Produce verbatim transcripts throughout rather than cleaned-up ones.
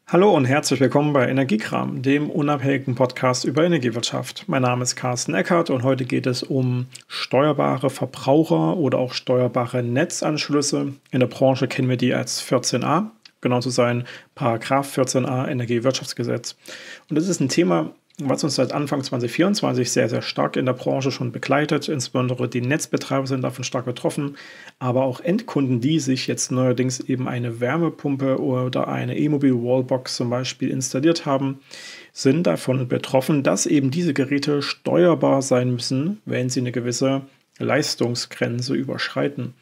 Hallo und herzlich willkommen bei Energiekram, dem unabhängigen Podcast über Energiewirtschaft. Mein Name ist Carsten Eckert und heute geht es um steuerbare Verbraucher oder auch steuerbare Netzanschlüsse. In der Branche kennen wir die als vierzehn a, genau zu sein, Paragraph vierzehn a Energiewirtschaftsgesetz. Und das ist ein Thema, was uns seit Anfang zwanzig vierundzwanzig sehr, sehr stark in der Branche schon begleitet. Insbesondere die Netzbetreiber sind davon stark betroffen, aber auch Endkunden, die sich jetzt neuerdings eben eine Wärmepumpe oder eine E-Mobil-Wallbox zum Beispiel installiert haben, sind davon betroffen, dass eben diese Geräte steuerbar sein müssen, wenn sie eine gewisse Leistungsgrenze überschreiten.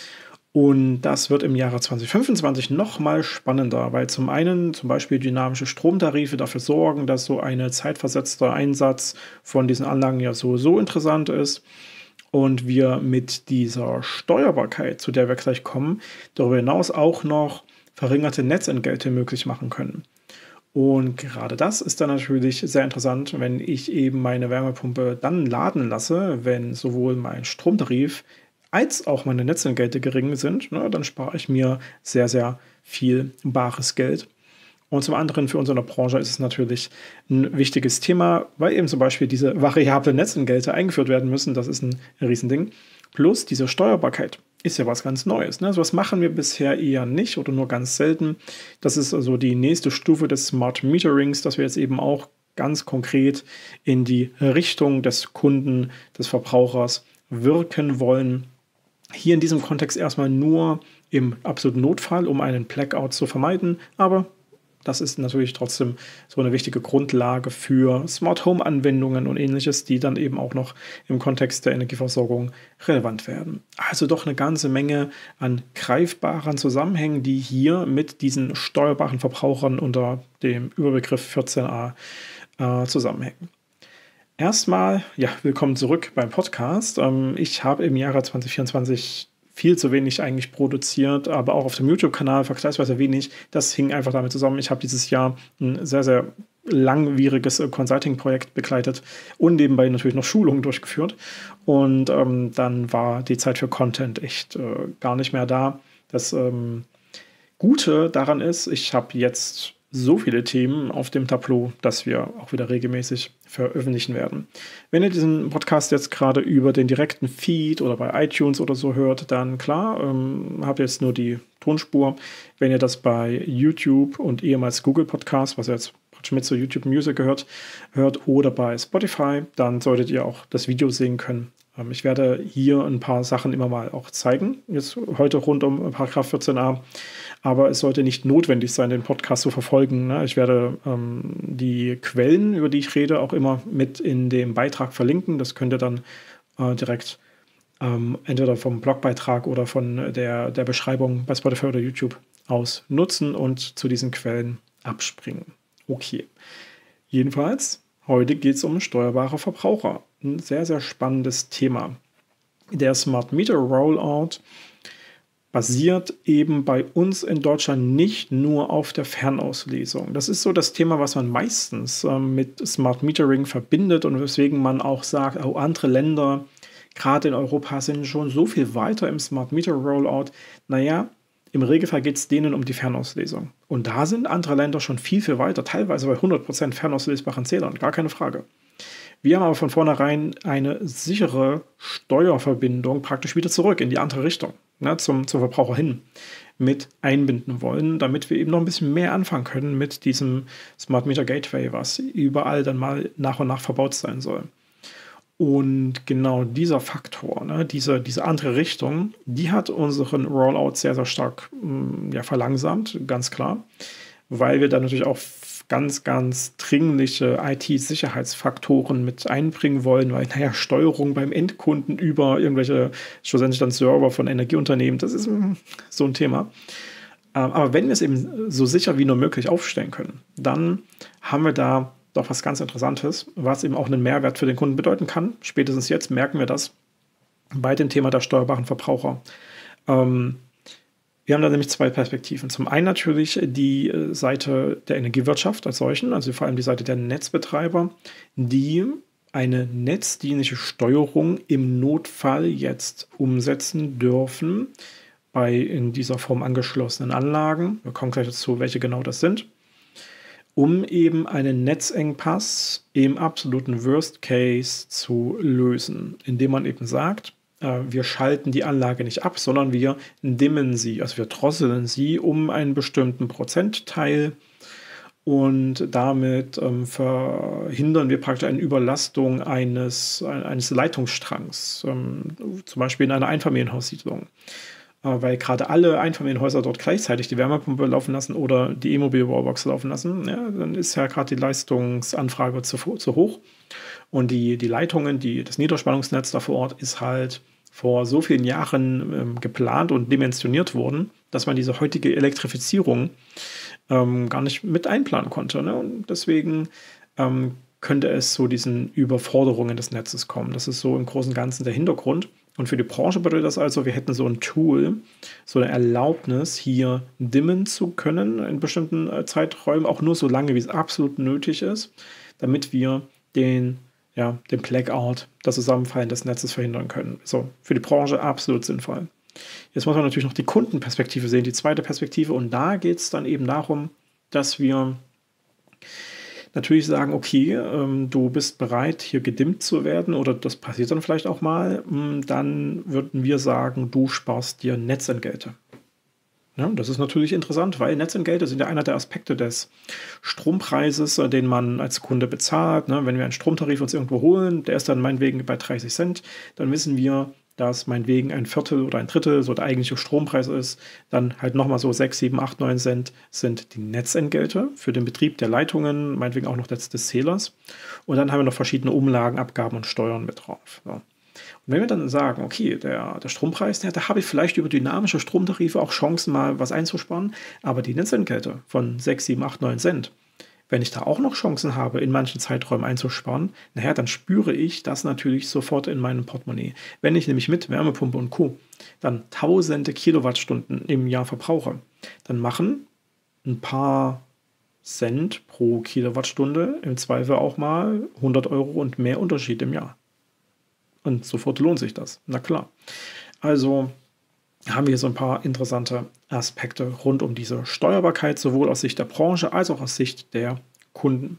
Und das wird im Jahre zwanzig fünfundzwanzig noch mal spannender, weil zum einen zum Beispiel dynamische Stromtarife dafür sorgen, dass so ein zeitversetzter Einsatz von diesen Anlagen ja sowieso interessant ist und wir mit dieser Steuerbarkeit, zu der wir gleich kommen, darüber hinaus auch noch verringerte Netzentgelte möglich machen können. Und gerade das ist dann natürlich sehr interessant, wenn ich eben meine Wärmepumpe dann laden lasse, wenn sowohl mein Stromtarif als auch meine Netzentgelte gering sind, ne, dann spare ich mir sehr, sehr viel bares Geld. Und zum anderen für unsere Branche ist es natürlich ein wichtiges Thema, weil eben zum Beispiel diese variablen Netzentgelte eingeführt werden müssen. Das ist ein Riesending. Plus diese Steuerbarkeit ist ja was ganz Neues. Ne? So was machen wir bisher eher nicht oder nur ganz selten. Das ist also die nächste Stufe des Smart Meterings, dass wir jetzt eben auch ganz konkret in die Richtung des Kunden, des Verbrauchers wirken wollen. Hier in diesem Kontext erstmal nur im absoluten Notfall, um einen Blackout zu vermeiden, aber das ist natürlich trotzdem so eine wichtige Grundlage für Smart Home Anwendungen und ähnliches, die dann eben auch noch im Kontext der Energieversorgung relevant werden. Also doch eine ganze Menge an greifbaren Zusammenhängen, die hier mit diesen steuerbaren Verbrauchern unter dem Überbegriff vierzehn a äh, zusammenhängen. Erstmal, ja, willkommen zurück beim Podcast. Ähm, ich habe im Jahre zwanzig vierundzwanzig viel zu wenig eigentlich produziert, aber auch auf dem YouTube-Kanal vergleichsweise wenig. Das hing einfach damit zusammen. Ich habe dieses Jahr ein sehr, sehr langwieriges Consulting-Projekt begleitet und nebenbei natürlich noch Schulungen durchgeführt. Und ähm, dann war die Zeit für Content echt äh, gar nicht mehr da. Das ähm, Gute daran ist, ich habe jetzt so viele Themen auf dem Tableau, dass wir auch wieder regelmäßig veröffentlichen werden. Wenn ihr diesen Podcast jetzt gerade über den direkten Feed oder bei iTunes oder so hört, dann klar, ähm, habt ihr jetzt nur die Tonspur. Wenn ihr das bei YouTube und ehemals Google Podcast, was jetzt mit zu YouTube Music gehört, hört oder bei Spotify, dann solltet ihr auch das Video sehen können. Ähm, ich werde hier ein paar Sachen immer mal auch zeigen, jetzt heute rund um Paragraph vierzehn a. Aber es sollte nicht notwendig sein, den Podcast zu verfolgen. Ne? Ich werde ähm, die Quellen, über die ich rede, auch immer mit in dem Beitrag verlinken. Das könnt ihr dann äh, direkt ähm, entweder vom Blogbeitrag oder von der, der Beschreibung bei Spotify oder YouTube aus nutzen und zu diesen Quellen abspringen. Okay. Jedenfalls, heute geht es um steuerbare Verbraucher. Ein sehr, sehr spannendes Thema. Der Smart Meter Rollout basiert eben bei uns in Deutschland nicht nur auf der Fernauslesung. Das ist so das Thema, was man meistens äh, mit Smart Metering verbindet und weswegen man auch sagt, oh, andere Länder, gerade in Europa, sind schon so viel weiter im Smart Meter Rollout. Naja, im Regelfall geht es denen um die Fernauslesung. Und da sind andere Länder schon viel, viel weiter, teilweise bei hundert Prozent fernauslesbaren Zählern, gar keine Frage. Wir haben aber von vornherein eine sichere Steuerverbindung praktisch wieder zurück in die andere Richtung, ne, zum, zum Verbraucher hin, mit einbinden wollen, damit wir eben noch ein bisschen mehr anfangen können mit diesem Smart Meter Gateway, was überall dann mal nach und nach verbaut sein soll. Und genau dieser Faktor, ne, diese, diese andere Richtung, die hat unseren Rollout sehr, sehr stark ja, verlangsamt, ganz klar, weil wir dann natürlich auch ganz, ganz dringliche I T-Sicherheitsfaktoren mit einbringen wollen, weil, naja, Steuerung beim Endkunden über irgendwelche, schlussendlich dann Server von Energieunternehmen, das ist so ein Thema. Aber wenn wir es eben so sicher wie nur möglich aufstellen können, dann haben wir da doch was ganz Interessantes, was eben auch einen Mehrwert für den Kunden bedeuten kann. Spätestens jetzt merken wir das bei dem Thema der steuerbaren Verbraucher. Ähm, Wir haben da nämlich zwei Perspektiven. Zum einen natürlich die Seite der Energiewirtschaft als solchen, also vor allem die Seite der Netzbetreiber, die eine netzdienliche Steuerung im Notfall jetzt umsetzen dürfen bei in dieser Form angeschlossenen Anlagen. Wir kommen gleich dazu, welche genau das sind. um eben einen Netzengpass im absoluten Worst Case zu lösen, indem man eben sagt, äh, wir schalten die Anlage nicht ab, sondern wir dimmen sie, also wir drosseln sie um einen bestimmten Prozentteil und damit ähm, verhindern wir praktisch eine Überlastung eines, eines Leitungsstrangs, ähm, zum Beispiel in einer Einfamilienhaussiedlung. Weil gerade alle Einfamilienhäuser dort gleichzeitig die Wärmepumpe laufen lassen oder die E-Mobil-Wallbox laufen lassen, ja, dann ist ja gerade die Leistungsanfrage zu, zu hoch. Und die, die Leitungen, die, das Niederspannungsnetz da vor Ort ist halt vor so vielen Jahren ähm, geplant und dimensioniert worden, dass man diese heutige Elektrifizierung ähm, gar nicht mit einplanen konnte. Ne? Und deswegen ähm, könnte es zu diesen Überforderungen des Netzes kommen. Das ist so im Großen und Ganzen der Hintergrund. Und für die Branche bedeutet das also, wir hätten so ein Tool, so eine Erlaubnis, hier dimmen zu können in bestimmten äh, Zeiträumen, auch nur so lange, wie es absolut nötig ist, damit wir den, ja, den Blackout, das Zusammenfallen des Netzes verhindern können. So, für die Branche absolut sinnvoll. Jetzt muss man natürlich noch die Kundenperspektive sehen, die zweite Perspektive. Und da geht es dann eben darum, dass wir natürlich sagen, okay, ähm, du bist bereit, hier gedimmt zu werden oder das passiert dann vielleicht auch mal, dann würden wir sagen, du sparst dir Netzentgelte. Ja, das ist natürlich interessant, weil Netzentgelte sind ja einer der Aspekte des Strompreises, den man als Kunde bezahlt. Ne? Wenn wir einen Stromtarif uns irgendwo holen, der ist dann meinetwegen bei dreißig Cent, dann wissen wir, dass meinetwegen ein Viertel oder ein Drittel so der eigentliche Strompreis ist, dann halt nochmal so sechs, sieben, acht, neun Cent sind die Netzentgelte für den Betrieb der Leitungen, meinetwegen auch noch des, des Zählers. Und dann haben wir noch verschiedene Umlagen, Abgaben und Steuern mit drauf. So. Und wenn wir dann sagen, okay, der, der Strompreis, der, da habe ich vielleicht über dynamische Stromtarife auch Chancen, mal was einzusparen, aber die Netzentgelte von sechs, sieben, acht, neun Cent, wenn ich da auch noch Chancen habe, in manchen Zeiträumen einzusparen, naja, dann spüre ich das natürlich sofort in meinem Portemonnaie. Wenn ich nämlich mit Wärmepumpe und Co. dann tausende Kilowattstunden im Jahr verbrauche, dann machen ein paar Cent pro Kilowattstunde im Zweifel auch mal hundert Euro und mehr Unterschied im Jahr. Und sofort lohnt sich das. Na klar. Also haben wir hier so ein paar interessante Aspekte rund um diese Steuerbarkeit, sowohl aus Sicht der Branche als auch aus Sicht der Kunden.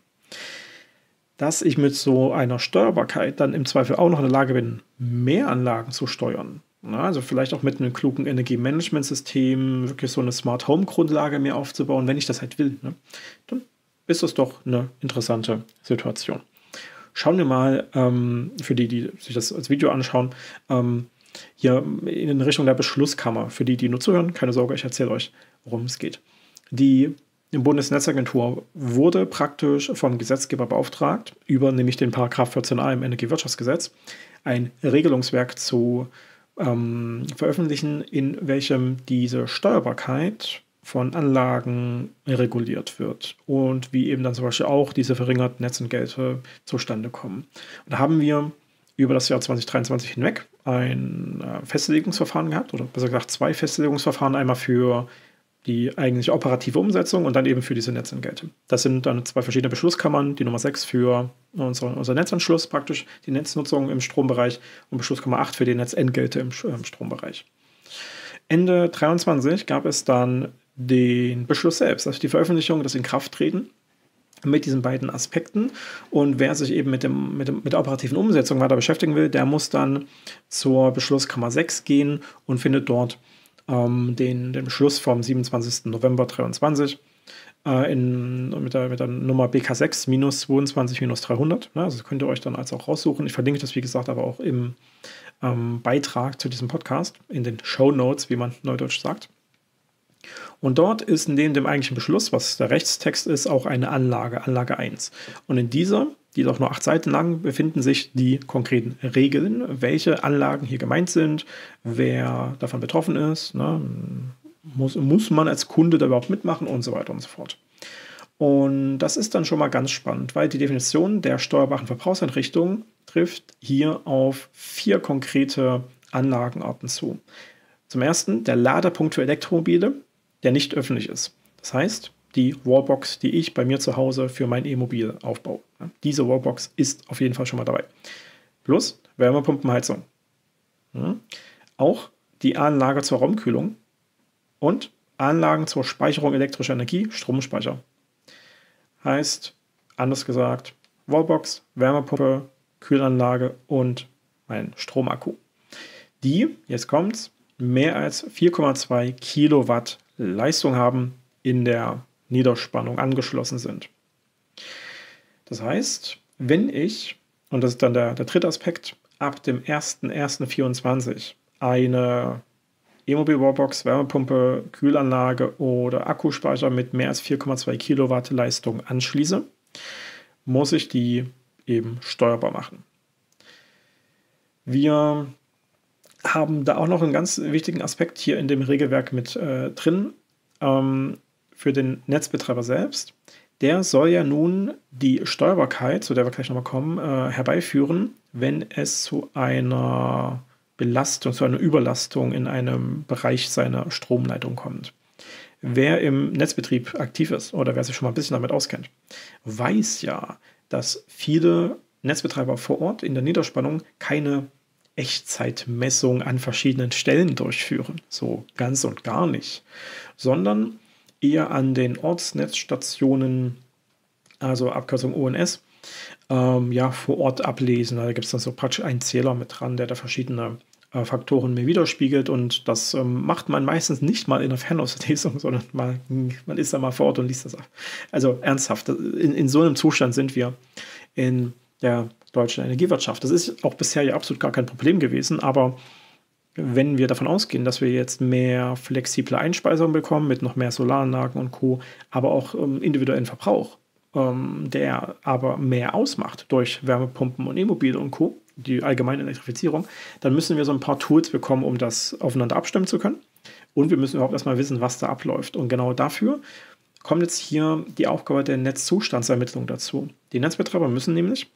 Dass ich mit so einer Steuerbarkeit dann im Zweifel auch noch in der Lage bin, mehr Anlagen zu steuern. Na, also vielleicht auch mit einem klugen Energiemanagementsystem wirklich so eine Smart Home Grundlage mir aufzubauen, wenn ich das halt will. Ne? Dann ist das doch eine interessante Situation. Schauen wir mal, ähm, für die, die sich das als Video anschauen, ähm, hier in Richtung der Beschlusskammer. Für die, die nur zuhören, keine Sorge, ich erzähle euch, worum es geht. Die Bundesnetzagentur wurde praktisch vom Gesetzgeber beauftragt, über nämlich den Paragraph vierzehn a im Energiewirtschaftsgesetz, ein Regelungswerk zu ähm, veröffentlichen, in welchem diese Steuerbarkeit von Anlagen reguliert wird und wie eben dann zum Beispiel auch diese verringerten Netzentgelte zustande kommen. Und da haben wir über das Jahr zwanzig dreiundzwanzig hinweg ein äh, Festlegungsverfahren gehabt, oder besser gesagt zwei Festlegungsverfahren, einmal für die eigentliche operative Umsetzung und dann eben für diese Netzentgelte. Das sind dann zwei verschiedene Beschlusskammern, die Nummer sechs für unsere, unser Netzanschluss praktisch, die Netznutzung im Strombereich und Beschlusskammer acht für die Netzentgelte im, im Strombereich. Ende dreiundzwanzig gab es dann den Beschluss selbst, also die Veröffentlichung, das Inkrafttreten mit diesen beiden Aspekten. Und wer sich eben mit, dem, mit, dem, mit der operativen Umsetzung weiter beschäftigen will, der muss dann zur Beschlusskammer sechs gehen und findet dort ähm, den, den Beschluss vom siebenundzwanzigsten November dreiundzwanzig äh, in, mit, der, mit der Nummer B K sechs zweiundzwanzig dreihundert. Ne? Also das könnt ihr euch dann also auch raussuchen. Ich verlinke das, wie gesagt, aber auch im ähm, Beitrag zu diesem Podcast, in den Shownotes, wie man neudeutsch sagt. Und dort ist neben dem eigentlichen Beschluss, was der Rechtstext ist, auch eine Anlage, Anlage eins. Und in dieser, die ist auch nur acht Seiten lang, befinden sich die konkreten Regeln, welche Anlagen hier gemeint sind, wer davon betroffen ist, ne? muss, muss man als Kunde da überhaupt mitmachen und so weiter und so fort. Und das ist dann schon mal ganz spannend, weil die Definition der steuerbaren Verbrauchseinrichtung trifft hier auf vier konkrete Anlagenarten zu. Zum ersten der Ladepunkt für Elektromobile, der nicht öffentlich ist. Das heißt, die Wallbox, die ich bei mir zu Hause für mein E-Mobil aufbaue. Diese Wallbox ist auf jeden Fall schon mal dabei. Plus Wärmepumpenheizung. Auch die Anlage zur Raumkühlung und Anlagen zur Speicherung elektrischer Energie, Stromspeicher. heißt, anders gesagt, Wallbox, Wärmepumpe, Kühlanlage und mein Stromakku, die, jetzt kommt's, mehr als vier Komma zwei Kilowatt Leistung haben, in der Niederspannung angeschlossen sind. Das heißt, wenn ich, und das ist dann der, der dritte Aspekt, ab dem ersten ersten vierundzwanzig eine E-Mobil-Wallbox, Wärmepumpe, Kühlanlage oder Akkuspeicher mit mehr als vier Komma zwei Kilowatt Leistung anschließe, muss ich die eben steuerbar machen. Wir haben da auch noch einen ganz wichtigen Aspekt hier in dem Regelwerk mit äh, drin, ähm, für den Netzbetreiber selbst. Der soll ja nun die Steuerbarkeit, zu der wir gleich nochmal kommen, äh, herbeiführen, wenn es zu einer Belastung, zu einer Überlastung in einem Bereich seiner Stromleitung kommt. Wer im Netzbetrieb aktiv ist oder wer sich schon mal ein bisschen damit auskennt, weiß ja, dass viele Netzbetreiber vor Ort in der Niederspannung keine Echtzeitmessung an verschiedenen Stellen durchführen. So ganz und gar nicht. Sondern eher an den Ortsnetzstationen, also Abkürzung O N S, ähm, ja, vor Ort ablesen. Da gibt es dann so praktisch einen Zähler mit dran, der da verschiedene äh, Faktoren mir widerspiegelt. Und das ähm, macht man meistens nicht mal in der Fernauslesung, sondern mal, man ist da mal vor Ort und liest das ab. Also ernsthaft, in, in so einem Zustand sind wir in der deutschen Energiewirtschaft. Das ist auch bisher ja absolut gar kein Problem gewesen, aber wenn wir davon ausgehen, dass wir jetzt mehr flexible Einspeisung bekommen mit noch mehr Solaranlagen und Co., aber auch ähm, individuellen Verbrauch, ähm, der aber mehr ausmacht durch Wärmepumpen und E-Mobile und Co., die allgemeine Elektrifizierung, dann müssen wir so ein paar Tools bekommen, um das aufeinander abstimmen zu können. Und wir müssen überhaupt erstmal wissen, was da abläuft. Und genau dafür kommt jetzt hier die Aufgabe der Netzzustandsermittlung dazu. Die Netzbetreiber müssen nämlich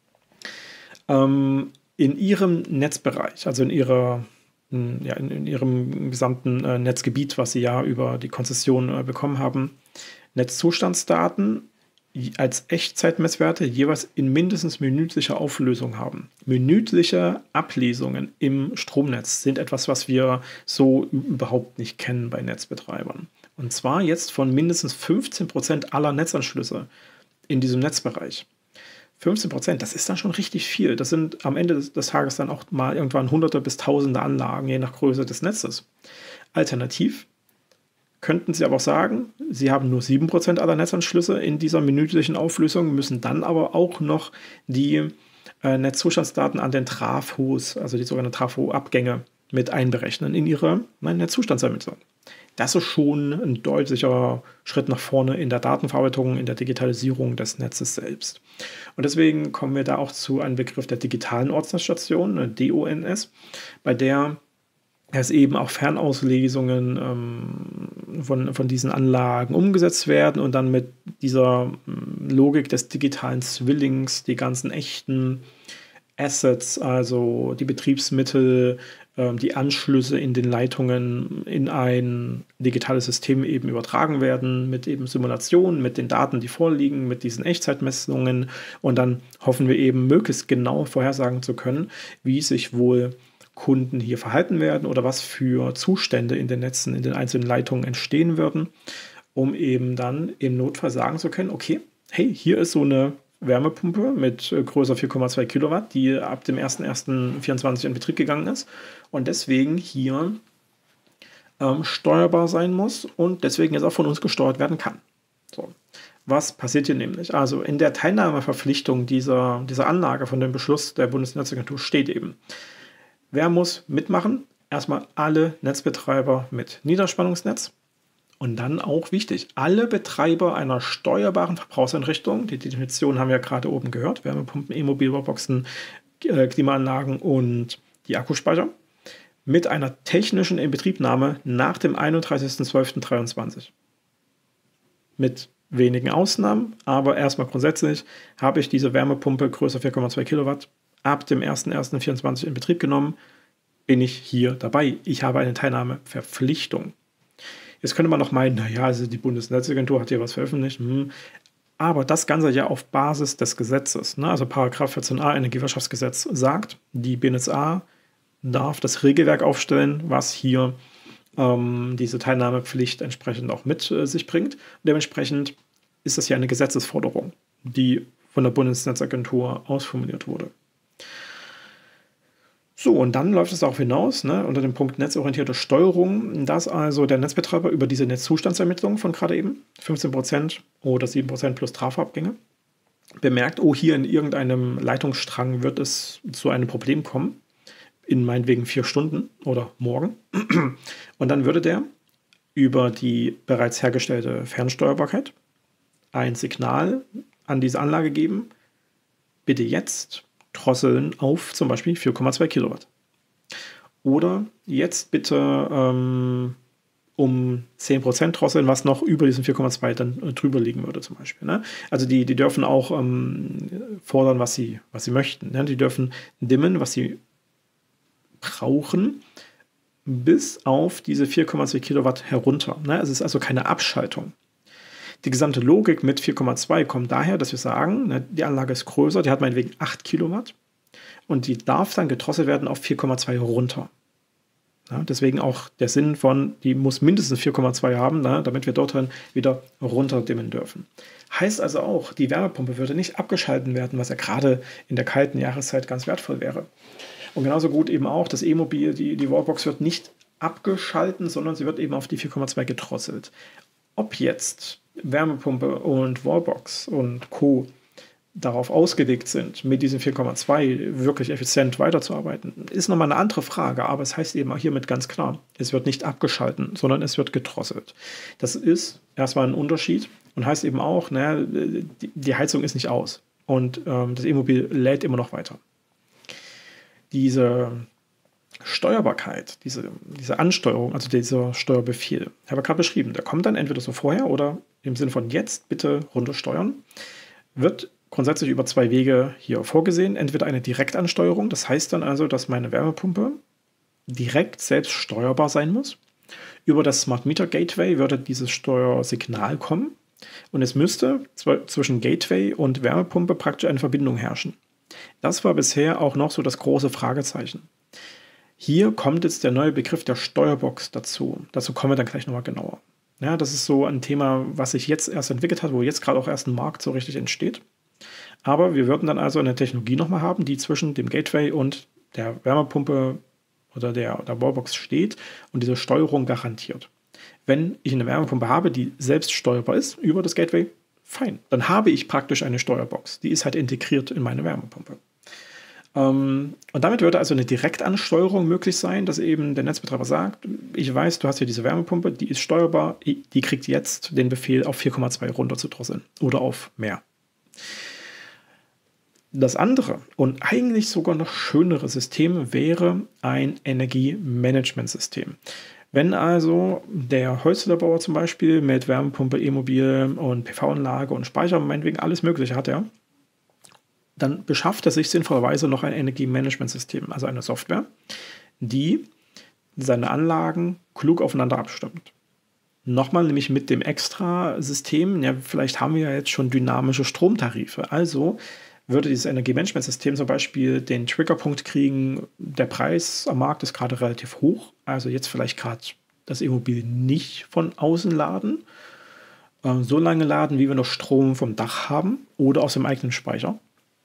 ähm, in ihrem Netzbereich, also in ihrer Ja, in, in ihrem gesamten äh, Netzgebiet, was sie ja über die Konzession äh, bekommen haben, Netzzustandsdaten als Echtzeitmesswerte jeweils in mindestens minütlicher Auflösung haben. Minütliche Ablesungen im Stromnetz sind etwas, was wir so überhaupt nicht kennen bei Netzbetreibern. Und zwar jetzt von mindestens fünfzehn Prozent aller Netzanschlüsse in diesem Netzbereich. fünfzehn Prozent, das ist dann schon richtig viel. Das sind am Ende des, des Tages dann auch mal irgendwann hunderte bis tausende Anlagen, je nach Größe des Netzes. Alternativ könnten Sie aber auch sagen, Sie haben nur sieben Prozent aller Netzanschlüsse in dieser minütlichen Auflösung, müssen dann aber auch noch die äh, Netzzustandsdaten an den Trafos, also die sogenannten Trafo-Abgänge, mit einberechnen in Ihre nein, Netzzustandsermittlung. Das ist schon ein deutlicher Schritt nach vorne in der Datenverarbeitung, in der Digitalisierung des Netzes selbst. Und deswegen kommen wir da auch zu einem Begriff der digitalen Ortsnetzstation, D O N S, bei der es eben auch Fernauslesungen ähm, von, von diesen Anlagen umgesetzt werden und dann mit dieser ähm, Logik des digitalen Zwillings die ganzen echten Assets, also die Betriebsmittel, ähm, die Anschlüsse in den Leitungen in ein digitales System eben übertragen werden, mit eben Simulationen, mit den Daten, die vorliegen, mit diesen Echtzeitmessungen, und dann hoffen wir eben möglichst genau vorhersagen zu können, wie sich wohl Kunden hier verhalten werden oder was für Zustände in den Netzen, in den einzelnen Leitungen entstehen würden, um eben dann im Notfall sagen zu können, okay, hey, hier ist so eine Wärmepumpe mit Größe vier Komma zwei Kilowatt, die ab dem ersten ersten vierundzwanzig in Betrieb gegangen ist und deswegen hier ähm, steuerbar sein muss und deswegen jetzt auch von uns gesteuert werden kann. So. Was passiert hier nämlich? Also in der Teilnahmeverpflichtung dieser, dieser Anlage von dem Beschluss der Bundesnetzagentur steht eben, wer muss mitmachen? Erstmal alle Netzbetreiber mit Niederspannungsnetz. Und dann auch wichtig, alle Betreiber einer steuerbaren Verbrauchseinrichtung, die Definition haben wir ja gerade oben gehört, Wärmepumpen, E-Mobil-Wallboxen, äh, Klimaanlagen und die Akkuspeicher, mit einer technischen Inbetriebnahme nach dem einunddreißigsten zwölften dreiundzwanzig. Mit wenigen Ausnahmen, aber erstmal grundsätzlich habe ich diese Wärmepumpe größer vier Komma zwei Kilowatt ab dem ersten ersten vierundzwanzig in Betrieb genommen, bin ich hier dabei. Ich habe eine Teilnahmeverpflichtung. Jetzt könnte man noch meinen, naja, also die Bundesnetzagentur hat hier was veröffentlicht, hm. aber das Ganze ja auf Basis des Gesetzes, ne? Also Paragraph vierzehn a Energiewirtschaftsgesetz sagt, die B N etzA darf das Regelwerk aufstellen, was hier ähm, diese Teilnahmepflicht entsprechend auch mit äh, sich bringt. Und dementsprechend ist das ja eine Gesetzesforderung, die von der Bundesnetzagentur ausformuliert wurde. So, und dann läuft es darauf hinaus, ne, unter dem Punkt netzorientierte Steuerung, dass also der Netzbetreiber über diese Netzzustandsermittlung von gerade eben, fünfzehn Prozent oder sieben Prozent plus Trafoabgänge, bemerkt, oh, hier in irgendeinem Leitungsstrang wird es zu einem Problem kommen, in meinetwegen vier Stunden oder morgen. Und dann würde der über die bereits hergestellte Fernsteuerbarkeit ein Signal an diese Anlage geben, bitte jetzt drosseln auf zum Beispiel vier Komma zwei Kilowatt. Oder jetzt bitte ähm, um zehn Prozent drosseln, was noch über diesen vier Komma zwei dann äh, drüber liegen würde zum Beispiel. Ne? Also die, die dürfen auch ähm, fordern, was sie, was sie möchten. Ne? Die dürfen dimmen, was sie brauchen, bis auf diese vier Komma zwei Kilowatt herunter. Ne? Es ist also keine Abschaltung. Die gesamte Logik mit vier Komma zwei kommt daher, dass wir sagen, ne, die Anlage ist größer, die hat meinetwegen acht Kilowatt und die darf dann gedrosselt werden auf vier Komma zwei runter. Ja, deswegen auch der Sinn von, die muss mindestens vier Komma zwei haben, ne, damit wir dort dann wieder runterdimmen dürfen. Heißt also auch, die Wärmepumpe würde nicht abgeschalten werden, was ja gerade in der kalten Jahreszeit ganz wertvoll wäre. Und genauso gut eben auch das E-Mobil, die, die Wallbox wird nicht abgeschalten, sondern sie wird eben auf die vier Komma zwei gedrosselt. Ob jetzt Wärmepumpe und Wallbox und Co. darauf ausgelegt sind, mit diesen vier Komma zwei wirklich effizient weiterzuarbeiten, ist nochmal eine andere Frage, aber es heißt eben auch hiermit ganz klar, es wird nicht abgeschalten, sondern es wird gedrosselt. Das ist erstmal ein Unterschied und heißt eben auch, naja, die, die Heizung ist nicht aus und ähm, das E-Mobil lädt immer noch weiter. Diese Steuerbarkeit, diese, diese Ansteuerung, also dieser Steuerbefehl, habe ich gerade beschrieben, der kommt dann entweder so vorher oder im Sinne von jetzt bitte runtersteuern, wird grundsätzlich über zwei Wege hier vorgesehen. Entweder eine Direktansteuerung, das heißt dann also, dass meine Wärmepumpe direkt selbst steuerbar sein muss. Über das Smart Meter Gateway würde dieses Steuersignal kommen und es müsste zwischen Gateway und Wärmepumpe praktisch eine Verbindung herrschen. Das war bisher auch noch so das große Fragezeichen. Hier kommt jetzt der neue Begriff der Steuerbox dazu. Dazu kommen wir dann gleich nochmal genauer. Ja, das ist so ein Thema, was sich jetzt erst entwickelt hat, wo jetzt gerade auch erst ein Markt so richtig entsteht. Aber wir würden dann also eine Technologie nochmal haben, die zwischen dem Gateway und der Wärmepumpe oder der, der Wallbox steht und diese Steuerung garantiert. Wenn ich eine Wärmepumpe habe, die selbst steuerbar ist über das Gateway, fein. Dann habe ich praktisch eine Steuerbox. Die ist halt integriert in meine Wärmepumpe. Und damit würde also eine Direktansteuerung möglich sein, dass eben der Netzbetreiber sagt, ich weiß, du hast hier diese Wärmepumpe, die ist steuerbar, die kriegt jetzt den Befehl, auf vier Komma zwei runter zu drosseln oder auf mehr. Das andere und eigentlich sogar noch schönere System wäre ein Energiemanagementsystem. Wenn also der Häuslerbauer zum Beispiel mit Wärmepumpe, E-Mobil und P V-Anlage und Speicher, meinetwegen alles Mögliche hat er, dann beschafft er sich sinnvollerweise noch ein Energiemanagementsystem, also eine Software, die seine Anlagen klug aufeinander abstimmt. Nochmal nämlich mit dem Extra-System, ja, vielleicht haben wir ja jetzt schon dynamische Stromtarife, also würde dieses Energiemanagementsystem zum Beispiel den Triggerpunkt kriegen, der Preis am Markt ist gerade relativ hoch, also jetzt vielleicht gerade das E-Mobil nicht von außen laden, äh, so lange laden, wie wir noch Strom vom Dach haben oder aus dem eigenen Speicher.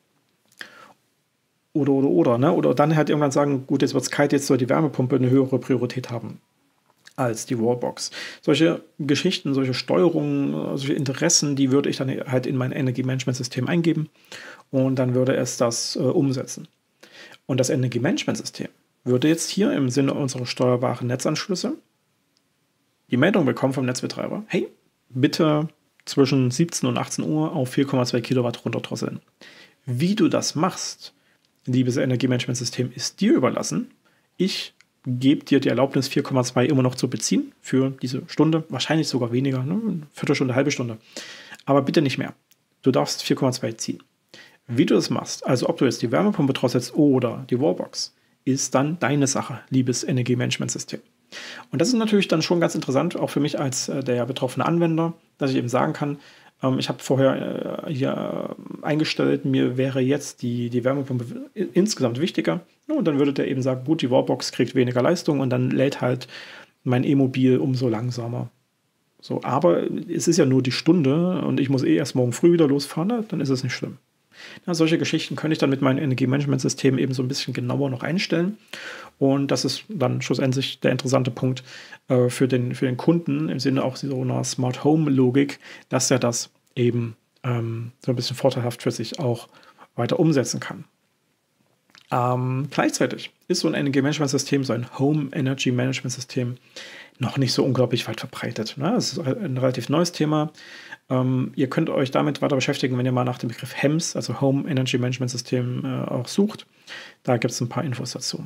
Oder, oder, oder, ne? Oder dann halt irgendwann sagen, gut, jetzt wird es kalt, jetzt soll die Wärmepumpe eine höhere Priorität haben als die Wallbox. Solche Geschichten, solche Steuerungen, solche Interessen, die würde ich dann halt in mein Energiemanagementsystem eingeben und dann würde es das äh, umsetzen. Und das Energiemanagementsystem würde jetzt hier im Sinne unserer steuerbaren Netzanschlüsse die Meldung bekommen vom Netzbetreiber, hey, bitte zwischen siebzehn und achtzehn Uhr auf vier Komma zwei Kilowatt runterdrosseln. Wie du das machst, liebes Energiemanagementsystem, ist dir überlassen. Ich gebe dir die Erlaubnis, vier Komma zwei immer noch zu beziehen für diese Stunde, wahrscheinlich sogar weniger, ne? Eine Viertelstunde, halbe Stunde. Aber bitte nicht mehr. Du darfst vier Komma zwei ziehen. Wie du das machst, also ob du jetzt die Wärmepumpe drosselst oder die Wallbox, ist dann deine Sache, liebes Energiemanagementsystem. Und das ist natürlich dann schon ganz interessant, auch für mich als äh, der betroffene Anwender, dass ich eben sagen kann, ähm, ich habe vorher äh, hier äh, eingestellt, mir wäre jetzt die, die Wärmepumpe insgesamt wichtiger. Ja, und dann würde der eben sagen, gut, die Wallbox kriegt weniger Leistung und dann lädt halt mein E-Mobil umso langsamer. So, aber es ist ja nur die Stunde und ich muss eh erst morgen früh wieder losfahren, dann ist es nicht schlimm. Ja, solche Geschichten könnte ich dann mit meinem Energiemanagementsystem eben so ein bisschen genauer noch einstellen. Und das ist dann schlussendlich der interessante Punkt äh, für, den, für den Kunden im Sinne auch so einer Smart Home Logik, dass er das eben ähm, so ein bisschen vorteilhaft für sich auch weiter umsetzen kann. Ähm, gleichzeitig ist so ein Energiemanagementsystem, so ein Home Energy Management System noch nicht so unglaublich weit verbreitet. Ne? Das ist ein relativ neues Thema. Ähm, ihr könnt euch damit weiter beschäftigen, wenn ihr mal nach dem Begriff H E M S, also Home Energy Management System, äh, auch sucht. Da gibt es ein paar Infos dazu.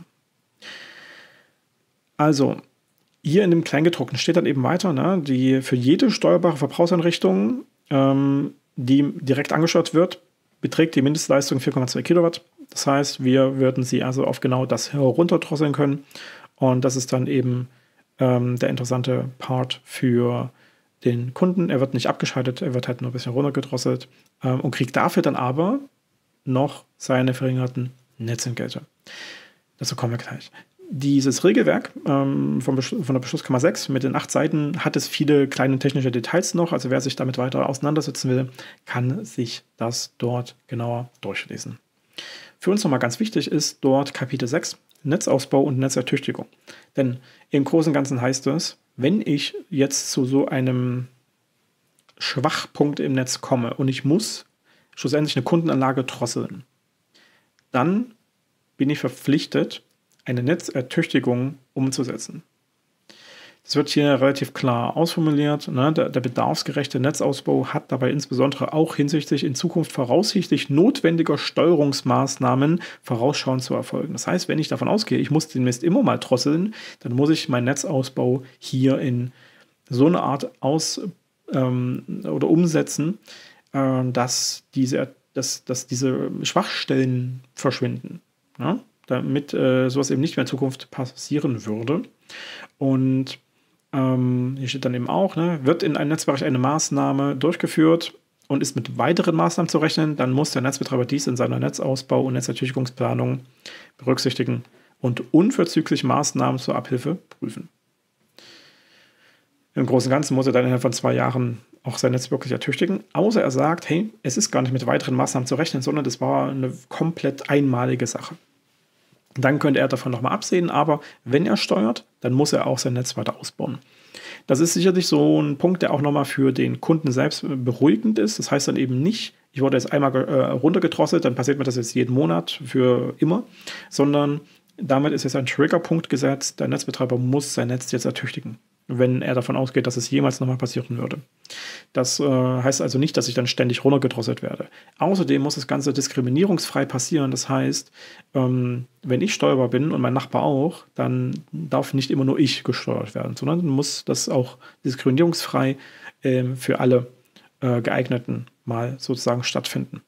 Also, hier in dem Kleingedruckten steht dann eben weiter, ne, die für jede steuerbare Verbrauchseinrichtung, ähm, die direkt angesteuert wird, beträgt die Mindestleistung vier Komma zwei Kilowatt. Das heißt, wir würden sie also auf genau das runterdrosseln können. Und das ist dann eben ähm, der interessante Part für den Kunden. Er wird nicht abgeschaltet, er wird halt nur ein bisschen runtergedrosselt ähm, und kriegt dafür dann aber noch seine verringerten Netzentgelte. Dazu kommen wir gleich. Dieses Regelwerk ähm, vom Beschluss, von der Beschlusskammer sechs mit den acht Seiten hat es viele kleine technische Details noch. Also wer sich damit weiter auseinandersetzen will, kann sich das dort genauer durchlesen. Für uns nochmal ganz wichtig ist dort Kapitel sechs, Netzausbau und Netzertüchtigung. Denn im Großen und Ganzen heißt es, wenn ich jetzt zu so einem Schwachpunkt im Netz komme und ich muss schlussendlich eine Kundenanlage drosseln, dann bin ich verpflichtet, eine Netzertüchtigung umzusetzen. Das wird hier relativ klar ausformuliert. Ne? Der, der bedarfsgerechte Netzausbau hat dabei insbesondere auch hinsichtlich in Zukunft voraussichtlich notwendiger Steuerungsmaßnahmen vorausschauend zu erfolgen. Das heißt, wenn ich davon ausgehe, ich muss den Mist immer mal drosseln, dann muss ich meinen Netzausbau hier in so eine Art aus ähm, oder umsetzen, äh, dass, diese, dass, dass diese Schwachstellen verschwinden. Ja? Damit äh, sowas eben nicht mehr in Zukunft passieren würde. Und ähm, hier steht dann eben auch, ne, wird in einem Netzbereich eine Maßnahme durchgeführt und ist mit weiteren Maßnahmen zu rechnen, dann muss der Netzbetreiber dies in seiner Netzausbau- und Netzertüchtigungsplanung berücksichtigen und unverzüglich Maßnahmen zur Abhilfe prüfen. Im Großen und Ganzen muss er dann innerhalb von zwei Jahren auch sein Netz wirklich ertüchtigen, außer er sagt, hey, es ist gar nicht mit weiteren Maßnahmen zu rechnen, sondern das war eine komplett einmalige Sache. Dann könnte er davon nochmal absehen, aber wenn er steuert, dann muss er auch sein Netz weiter ausbauen. Das ist sicherlich so ein Punkt, der auch nochmal für den Kunden selbst beruhigend ist. Das heißt dann eben nicht, ich wurde jetzt einmal äh, runtergedrosselt, dann passiert mir das jetzt jeden Monat für immer, sondern damit ist jetzt ein Triggerpunkt gesetzt, der Netzbetreiber muss sein Netz jetzt ertüchtigen, wenn er davon ausgeht, dass es jemals nochmal passieren würde. Das äh, heißt also nicht, dass ich dann ständig runtergedrosselt werde. Außerdem muss das Ganze diskriminierungsfrei passieren. Das heißt, ähm, wenn ich steuerbar bin und mein Nachbar auch, dann darf nicht immer nur ich gesteuert werden, sondern muss das auch diskriminierungsfrei äh, für alle äh, Geeigneten mal sozusagen stattfinden.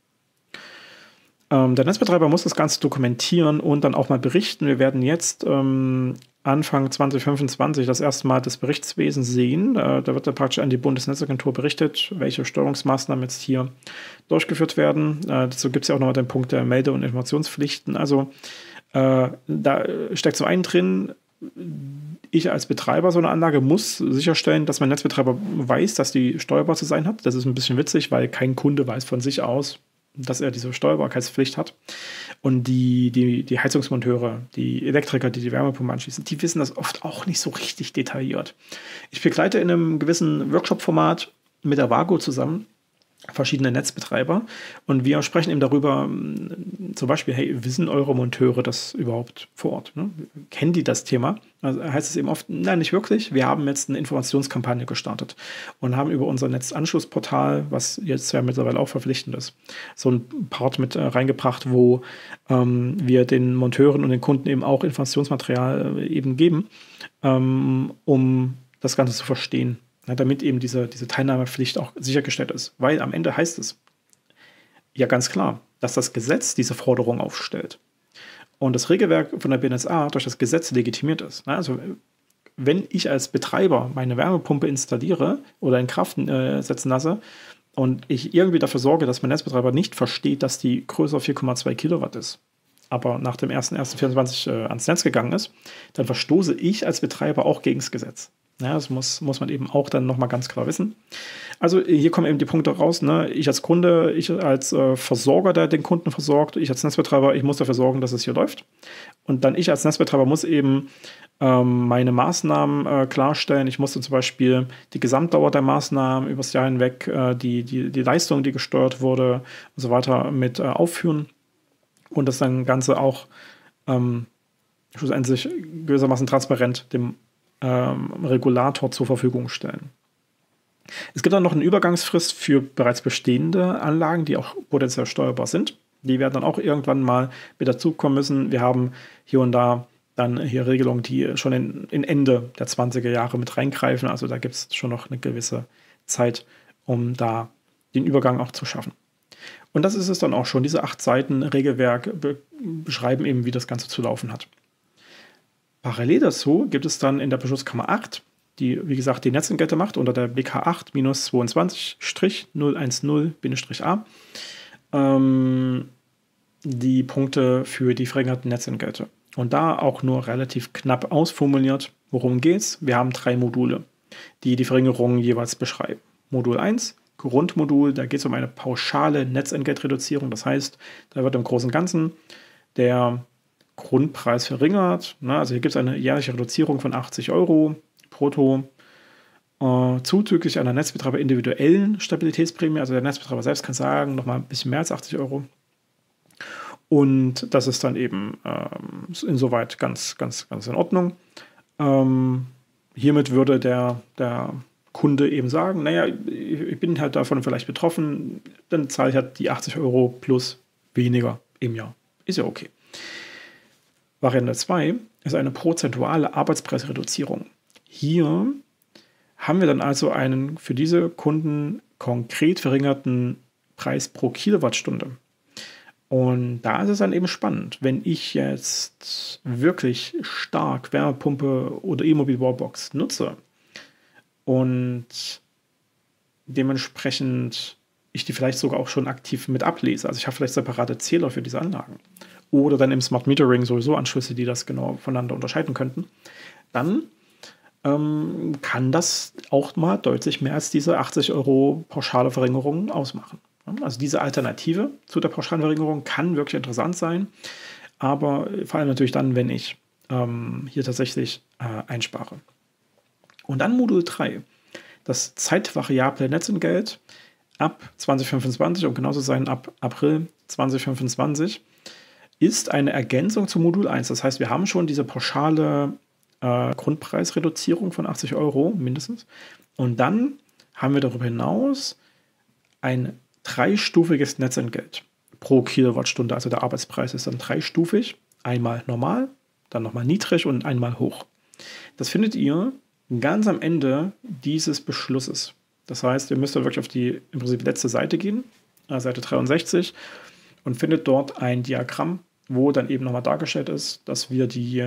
Ähm, der Netzbetreiber muss das Ganze dokumentieren und dann auch mal berichten. Wir werden jetzt ähm, Anfang zwanzig fünfundzwanzig das erste Mal das Berichtswesen sehen. Äh, da wird dann praktisch an die Bundesnetzagentur berichtet, welche Steuerungsmaßnahmen jetzt hier durchgeführt werden. Äh, dazu gibt es ja auch noch den Punkt der Melde- und Informationspflichten. Also äh, da steckt zum einen drin, ich als Betreiber so einer Anlage muss sicherstellen, dass mein Netzbetreiber weiß, dass die steuerbar zu sein hat. Das ist ein bisschen witzig, weil kein Kunde weiß von sich aus, dass er diese Steuerbarkeitspflicht hat. Und die, die, die Heizungsmonteure, die Elektriker, die die Wärmepumpe anschließen, die wissen das oft auch nicht so richtig detailliert. Ich begleite in einem gewissen Workshop-Format mit der Vago zusammen verschiedene Netzbetreiber und wir sprechen eben darüber, zum Beispiel, hey, wissen eure Monteure das überhaupt vor Ort? Ne? Kennen die das Thema? Also heißt es eben oft, nein, nicht wirklich. Wir haben jetzt eine Informationskampagne gestartet und haben über unser Netzanschlussportal, was jetzt ja mittlerweile auch verpflichtend ist, so ein Part mit äh, reingebracht, wo ähm, wir den Monteuren und den Kunden eben auch Informationsmaterial äh, eben geben, ähm, um das Ganze zu verstehen. Ja, damit eben diese, diese Teilnahmepflicht auch sichergestellt ist. Weil am Ende heißt es ja ganz klar, dass das Gesetz diese Forderung aufstellt. Und das Regelwerk von der B N S A durch das Gesetz legitimiert ist. Also wenn ich als Betreiber meine Wärmepumpe installiere oder in Kraft äh, setzen lasse und ich irgendwie dafür sorge, dass mein Netzbetreiber nicht versteht, dass die größer vier Komma zwei Kilowatt ist, aber nach dem ersten ersten vierundzwanzig äh, ans Netz gegangen ist, dann verstoße ich als Betreiber auch gegen das Gesetz. Ja, das muss, muss man eben auch dann nochmal ganz klar wissen. Also hier kommen eben die Punkte raus. Ne? Ich als Kunde, ich als äh, Versorger, der den Kunden versorgt, ich als Netzbetreiber, ich muss dafür sorgen, dass es hier läuft. Und dann ich als Netzbetreiber muss eben ähm, meine Maßnahmen äh, klarstellen. Ich musste zum Beispiel die Gesamtdauer der Maßnahmen übers Jahr hinweg, äh, die, die, die Leistung, die gesteuert wurde und so weiter mit äh, aufführen. Und das dann Ganze auch ähm, schlussendlich gewissermaßen transparent dem ähm, Regulator zur Verfügung stellen. Es gibt dann noch eine Übergangsfrist für bereits bestehende Anlagen, die auch potenziell steuerbar sind. Die werden dann auch irgendwann mal mit dazukommen müssen. Wir haben hier und da dann hier Regelungen, die schon in, in Ende der zwanziger Jahre mit reingreifen. Also da gibt es schon noch eine gewisse Zeit, um da den Übergang auch zu schaffen. Und das ist es dann auch schon. Diese acht Seiten Regelwerk be beschreiben eben, wie das Ganze zu laufen hat. Parallel dazu gibt es dann in der Beschlusskammer acht, die, wie gesagt, die Netzentgelte macht, unter der B K acht zweiundzwanzig null eins null A, ähm, die Punkte für die verringerten Netzentgelte. Und da auch nur relativ knapp ausformuliert, worum geht's. Wir haben drei Module, die die Verringerungen jeweils beschreiben. Modul eins, Grundmodul, da geht es um eine pauschale Netzentgeltreduzierung. Das heißt, da wird im Großen und Ganzen der Grundpreis verringert. Also hier gibt es eine jährliche Reduzierung von achtzig Euro brutto, äh, zuzüglich einer Netzbetreiber individuellen Stabilitätsprämie. Also der Netzbetreiber selbst kann sagen, nochmal ein bisschen mehr als achtzig Euro. Und das ist dann eben ähm, insoweit ganz, ganz, ganz in Ordnung. Ähm, hiermit würde der, der Kunde eben sagen, naja, ich bin halt davon vielleicht betroffen, dann zahle ich halt die achtzig Euro plus weniger im Jahr. Ist ja okay. Variante zwei ist eine prozentuale Arbeitspreisreduzierung. Hier haben wir dann also einen für diese Kunden konkret verringerten Preis pro Kilowattstunde. Und da ist es dann eben spannend, wenn ich jetzt wirklich stark Wärmepumpe oder E-Mobil Wallbox nutze und dementsprechend ich die vielleicht sogar auch schon aktiv mit ablese. Also ich habe vielleicht separate Zähler für diese Anlagen. Oder dann im Smart Metering sowieso Anschlüsse, die das genau voneinander unterscheiden könnten. Dann ähm, kann das auch mal deutlich mehr als diese achtzig Euro pauschale Verringerung ausmachen. Also diese Alternative zu der pauschalen Verringerung kann wirklich interessant sein, aber vor allem natürlich dann, wenn ich ähm, hier tatsächlich äh, einspare. Und dann Modul drei, das zeitvariable Netzentgelt ab zwanzig fünfundzwanzig, um genau zu sein, ab April zwanzig fünfundzwanzig, ist eine Ergänzung zu Modul eins. Das heißt, wir haben schon diese pauschale äh, Grundpreisreduzierung von achtzig Euro mindestens. Und dann haben wir darüber hinaus ein dreistufiges Netzentgelt pro Kilowattstunde. Also der Arbeitspreis ist dann dreistufig. Einmal normal, dann nochmal niedrig und einmal hoch. Das findet ihr ganz am Ende dieses Beschlusses. Das heißt, ihr müsst da wirklich auf die im Prinzip letzte Seite gehen, Seite dreiundsechzig, und findet dort ein Diagramm, wo dann eben nochmal dargestellt ist, dass wir die,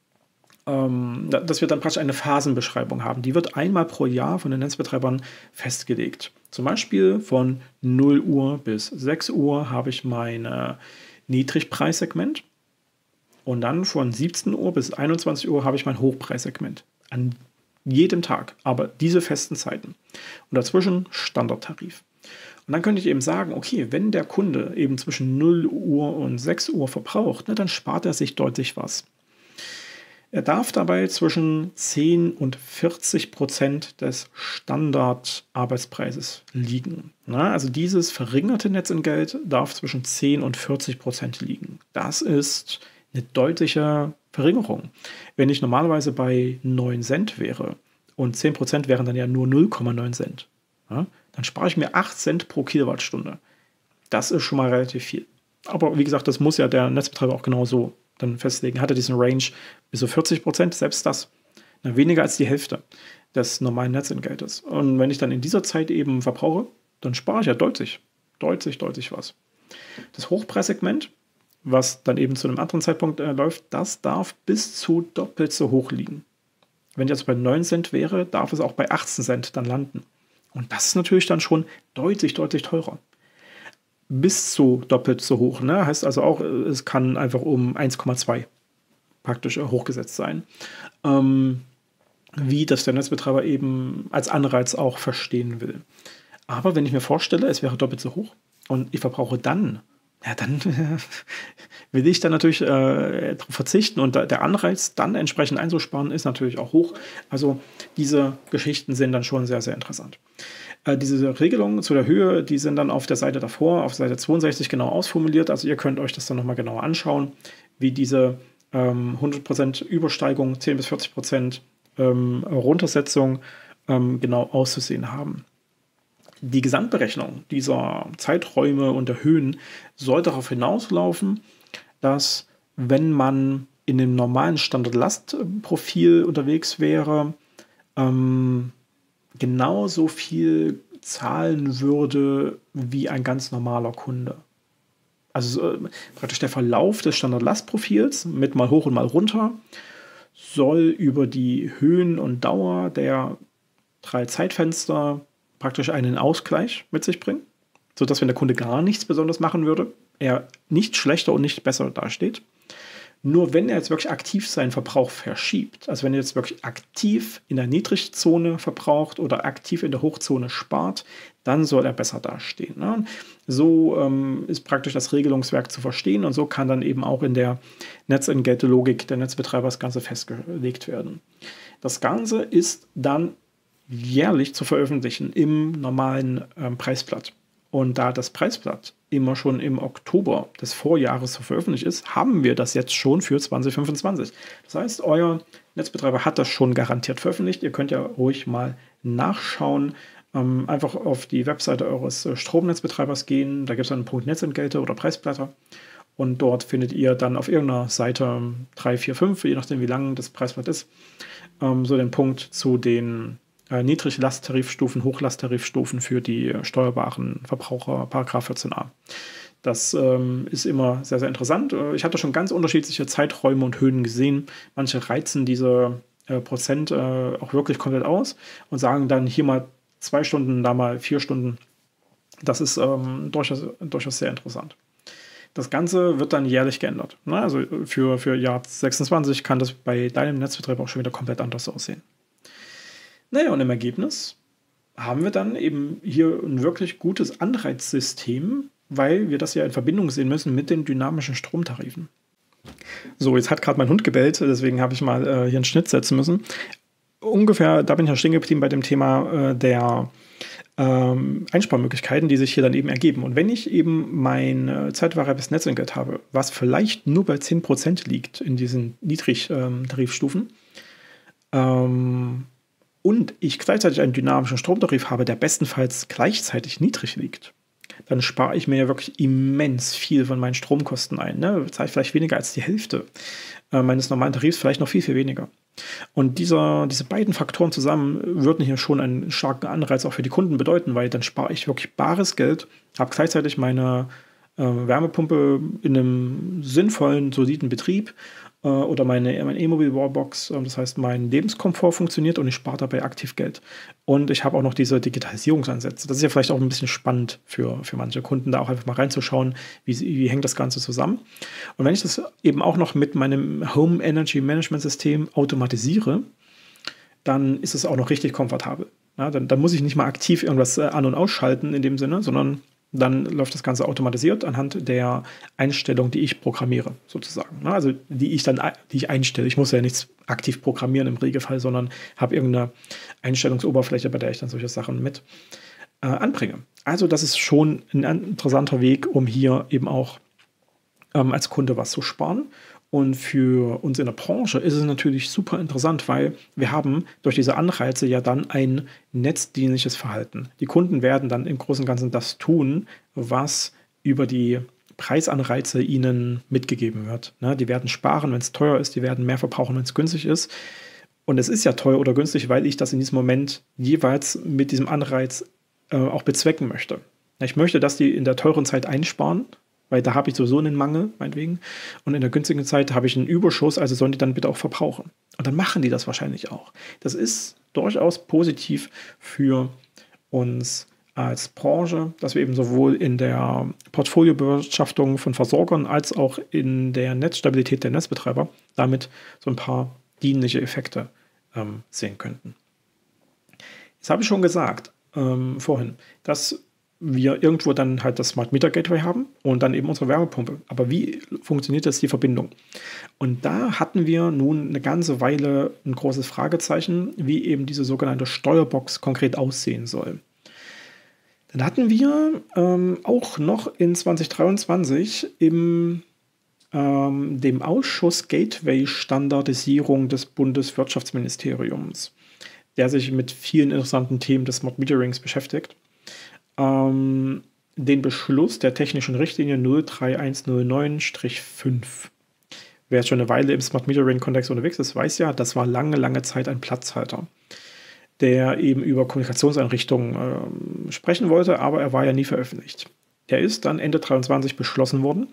ähm, dass wir dann praktisch eine Phasenbeschreibung haben. Die wird einmal pro Jahr von den Netzbetreibern festgelegt. Zum Beispiel von null Uhr bis sechs Uhr habe ich mein äh, Niedrigpreissegment und dann von siebzehn Uhr bis einundzwanzig Uhr habe ich mein Hochpreissegment. An jedem Tag, aber diese festen Zeiten. Und dazwischen Standardtarif. Und dann könnte ich eben sagen, okay, wenn der Kunde eben zwischen null Uhr und sechs Uhr verbraucht, ne, dann spart er sich deutlich was. Er darf dabei zwischen zehn und vierzig Prozent des Standardarbeitspreises liegen. Na, also dieses verringerte Netzentgelt darf zwischen zehn und vierzig Prozent liegen. Das ist eine deutliche Verringerung. Wenn ich normalerweise bei neun Cent wäre und zehn Prozent wären dann ja nur null Komma neun Cent, ja, dann spare ich mir acht Cent pro Kilowattstunde. Das ist schon mal relativ viel. Aber wie gesagt, das muss ja der Netzbetreiber auch genauso dann festlegen. Hat er diesen Range bis zu vierzig Prozent, selbst das, na, weniger als die Hälfte des normalen Netzentgeltes. Und wenn ich dann in dieser Zeit eben verbrauche, dann spare ich ja deutlich, deutlich, deutlich was. Das Hochpreissegment, was dann eben zu einem anderen Zeitpunkt äh, läuft, das darf bis zu doppelt so hoch liegen. Wenn ich jetzt bei neun Cent wäre, darf es auch bei achtzehn Cent dann landen. Und das ist natürlich dann schon deutlich, deutlich teurer. Bis zu doppelt so hoch. Ne? Heißt also auch, es kann einfach um eins Komma zwei praktisch hochgesetzt sein. Ähm, wie das der Netzbetreiber eben als Anreiz auch verstehen will. Aber wenn ich mir vorstelle, es wäre doppelt so hoch und ich verbrauche dann, ja, dann will ich dann natürlich äh, darauf verzichten und der Anreiz, dann entsprechend einzusparen, ist natürlich auch hoch. Also diese Geschichten sind dann schon sehr, sehr interessant. Äh, diese Regelungen zu der Höhe, die sind dann auf der Seite davor, auf Seite zweiundsechzig genau ausformuliert. Also ihr könnt euch das dann nochmal genauer anschauen, wie diese ähm, hundert Prozent Übersteigung, zehn bis vierzig Prozent ähm, Runtersetzung ähm, genau auszusehen haben. Die Gesamtberechnung dieser Zeiträume und der Höhen soll darauf hinauslaufen, dass wenn man in dem normalen Standard-Last-Profil unterwegs wäre, ähm, genauso viel zahlen würde wie ein ganz normaler Kunde. Also äh, praktisch der Verlauf des Standard-Last-Profils mit mal hoch und mal runter soll über die Höhen und Dauer der drei Zeitfenster praktisch einen Ausgleich mit sich bringen, sodass, wenn der Kunde gar nichts besonders machen würde, er nicht schlechter und nicht besser dasteht. Nur wenn er jetzt wirklich aktiv seinen Verbrauch verschiebt, also wenn er jetzt wirklich aktiv in der Niedrigzone verbraucht oder aktiv in der Hochzone spart, dann soll er besser dastehen. Ne? So ähm, ist praktisch das Regelungswerk zu verstehen und so kann dann eben auch in der Netzentgeltelogik der Netzbetreiber das Ganze festgelegt werden. Das Ganze ist dann jährlich zu veröffentlichen im normalen ähm, Preisblatt. Und da das Preisblatt immer schon im Oktober des Vorjahres so veröffentlicht ist, haben wir das jetzt schon für zwanzig fünfundzwanzig. Das heißt, euer Netzbetreiber hat das schon garantiert veröffentlicht. Ihr könnt ja ruhig mal nachschauen. Ähm, einfach auf die Webseite eures äh, Stromnetzbetreibers gehen. Da gibt es einen Punkt Netzentgelte oder Preisblätter. Und dort findet ihr dann auf irgendeiner Seite drei, vier, fünf, je nachdem wie lang das Preisblatt ist, ähm, so den Punkt zu den Äh, Niedriglasttarifstufen, Hochlasttarifstufen für die äh, steuerbaren Verbraucher, Paragraph vierzehn a. Das ähm, ist immer sehr, sehr interessant. Äh, ich hatte schon ganz unterschiedliche Zeiträume und Höhen gesehen. Manche reizen diese äh, Prozent äh, auch wirklich komplett aus und sagen dann hier mal zwei Stunden, da mal vier Stunden. Das ist ähm, durchaus, durchaus sehr interessant. Das Ganze wird dann jährlich geändert. Ne? Also für, für Jahr sechsundzwanzig kann das bei deinem Netzbetreiber auch schon wieder komplett anders aussehen. Naja, und im Ergebnis haben wir dann eben hier ein wirklich gutes Anreizsystem, weil wir das ja in Verbindung sehen müssen mit den dynamischen Stromtarifen. So, jetzt hat gerade mein Hund gebellt, deswegen habe ich mal äh, hier einen Schnitt setzen müssen. Ungefähr, da bin ich ja stehen geblieben bei dem Thema äh, der ähm, Einsparmöglichkeiten, die sich hier dann eben ergeben. Und wenn ich eben mein äh, zeitvariables Netzentgelt habe, was vielleicht nur bei zehn Prozent liegt in diesen Niedrigtarifstufen, ähm, und ich gleichzeitig einen dynamischen Stromtarif habe, der bestenfalls gleichzeitig niedrig liegt, dann spare ich mir ja wirklich immens viel von meinen Stromkosten ein. Ne? Zahle ich vielleicht weniger als die Hälfte äh, meines normalen Tarifs, vielleicht noch viel, viel weniger. Und dieser, diese beiden Faktoren zusammen würden hier schon einen starken Anreiz auch für die Kunden bedeuten, weil dann spare ich wirklich bares Geld, habe gleichzeitig meine äh, Wärmepumpe in einem sinnvollen, soliden Betrieb äh, oder meine, meine E-Mobil-Wallbox, äh, das heißt, mein Lebenskomfort funktioniert und ich spare dabei aktiv Geld. Und ich habe auch noch diese Digitalisierungsansätze. Das ist ja vielleicht auch ein bisschen spannend für, für manche Kunden, da auch einfach mal reinzuschauen, wie, wie hängt das Ganze zusammen. Und wenn ich das eben auch noch mit meinem Home Energy Management System automatisiere, dann ist es auch noch richtig komfortabel. Ja, dann, dann muss ich nicht mal aktiv irgendwas äh, an- und ausschalten in dem Sinne, sondern dann läuft das Ganze automatisiert anhand der Einstellung, die ich programmiere, sozusagen. Ja, also die ich dann die ich einstelle. Ich muss ja nichts aktiv programmieren im Regelfall, sondern habe irgendeine Einstellungsoberfläche, bei der ich dann solche Sachen mit äh, anbringe. Also das ist schon ein interessanter Weg, um hier eben auch ähm, als Kunde was zu sparen. Und für uns in der Branche ist es natürlich super interessant, weil wir haben durch diese Anreize ja dann ein netzdienliches Verhalten. Die Kunden werden dann im Großen und Ganzen das tun, was über die Preisanreize ihnen mitgegeben wird. Ne, die werden sparen, wenn es teuer ist, die werden mehr verbrauchen, wenn es günstig ist. Und es ist ja teuer oder günstig, weil ich das in diesem Moment jeweils mit diesem Anreiz äh, auch bezwecken möchte. Ich möchte, dass die in der teuren Zeit einsparen, weil da habe ich sowieso einen Mangel, meinetwegen. Und in der günstigen Zeit habe ich einen Überschuss, also sollen die dann bitte auch verbrauchen. Und dann machen die das wahrscheinlich auch. Das ist durchaus positiv für uns als Branche, dass wir eben sowohl in der Portfoliobewirtschaftung von Versorgern als auch in der Netzstabilität der Netzbetreiber damit so ein paar dienliche Effekte ähm, sehen könnten. Jetzt habe ich schon gesagt ähm, vorhin, dass wir irgendwo dann halt das Smart Meter Gateway haben und dann eben unsere Wärmepumpe. Aber wie funktioniert jetzt die Verbindung? Und da hatten wir nun eine ganze Weile ein großes Fragezeichen, wie eben diese sogenannte Steuerbox konkret aussehen soll. Dann hatten wir ähm, auch noch in zwanzig dreiundzwanzig im ähm, dem Ausschuss Gateway Standardisierung des Bundeswirtschaftsministeriums, der sich mit vielen interessanten Themen des Smart Meterings beschäftigt, ähm, den Beschluss der technischen Richtlinie null drei eins null neun fünf. Wer schon eine Weile im Smart Metering-Kontext unterwegs ist, weiß ja, das war lange, lange Zeit ein Platzhalter, der eben über Kommunikationseinrichtungen äh, sprechen wollte, aber er war ja nie veröffentlicht. Der ist dann Ende dreiundzwanzig beschlossen worden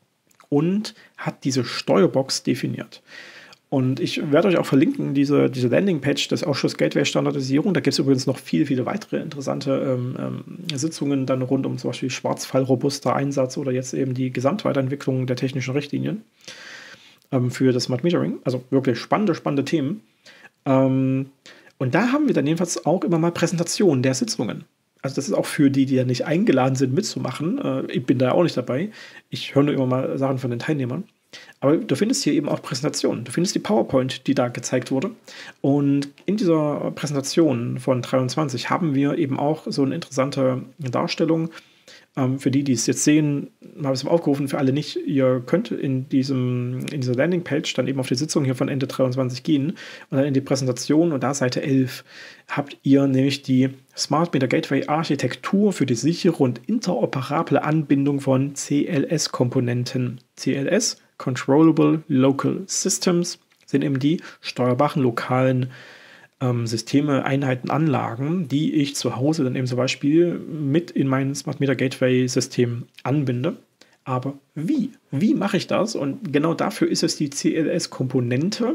und hat diese Steuerbox definiert. Und ich werde euch auch verlinken, diese, diese Landingpage des Ausschuss Gateway Standardisierung. Da gibt es übrigens noch viele, viele weitere interessante ähm, ähm, Sitzungen dann rund um zum Beispiel schwarzfallrobuster Einsatz oder jetzt eben die Gesamtweiterentwicklung der technischen Richtlinien ähm, für das Smart Metering. Also wirklich spannende, spannende Themen. Ähm, und da haben wir dann jedenfalls auch immer mal Präsentationen der Sitzungen. Also das ist auch für die, die ja nicht eingeladen sind, mitzumachen. Äh, ich bin da auch nicht dabei. Ich höre nur immer mal Sachen von den Teilnehmern. Aber du findest hier eben auch Präsentationen. Du findest die PowerPoint, die da gezeigt wurde. Und in dieser Präsentation von dreiundzwanzig haben wir eben auch so eine interessante Darstellung. Ähm, für die, die es jetzt sehen, habe ich es aufgerufen, für alle nicht. Ihr könnt in, diesem, in dieser Landingpage dann eben auf die Sitzung hier von Ende dreiundzwanzig gehen und dann in die Präsentation und da Seite elf habt ihr nämlich die Smart Meter Gateway Architektur für die sichere und interoperable Anbindung von C L S-Komponenten. C L S, Controllable Local Systems, sind eben die steuerbaren lokalen ähm, Systeme, Einheiten, Anlagen, die ich zu Hause dann eben zum Beispiel mit in mein Smart Meter Gateway System anbinde. Aber wie? Wie mache ich das? Und genau dafür ist es die C L S-Komponente,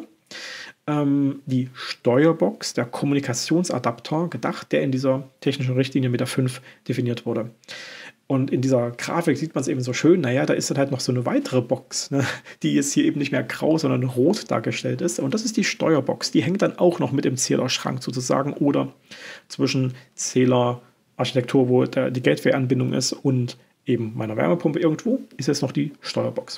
ähm, die Steuerbox, der Kommunikationsadapter gedacht, der in dieser technischen Richtlinie mit der fünf definiert wurde. Und in dieser Grafik sieht man es eben so schön, naja, da ist dann halt noch so eine weitere Box, ne, die jetzt hier eben nicht mehr grau, sondern rot dargestellt ist. Und das ist die Steuerbox. Die hängt dann auch noch mit im Zählerschrank sozusagen oder zwischen Zählerarchitektur, wo der, die Gateway-Anbindung ist, und eben meiner Wärmepumpe irgendwo, ist jetzt noch die Steuerbox.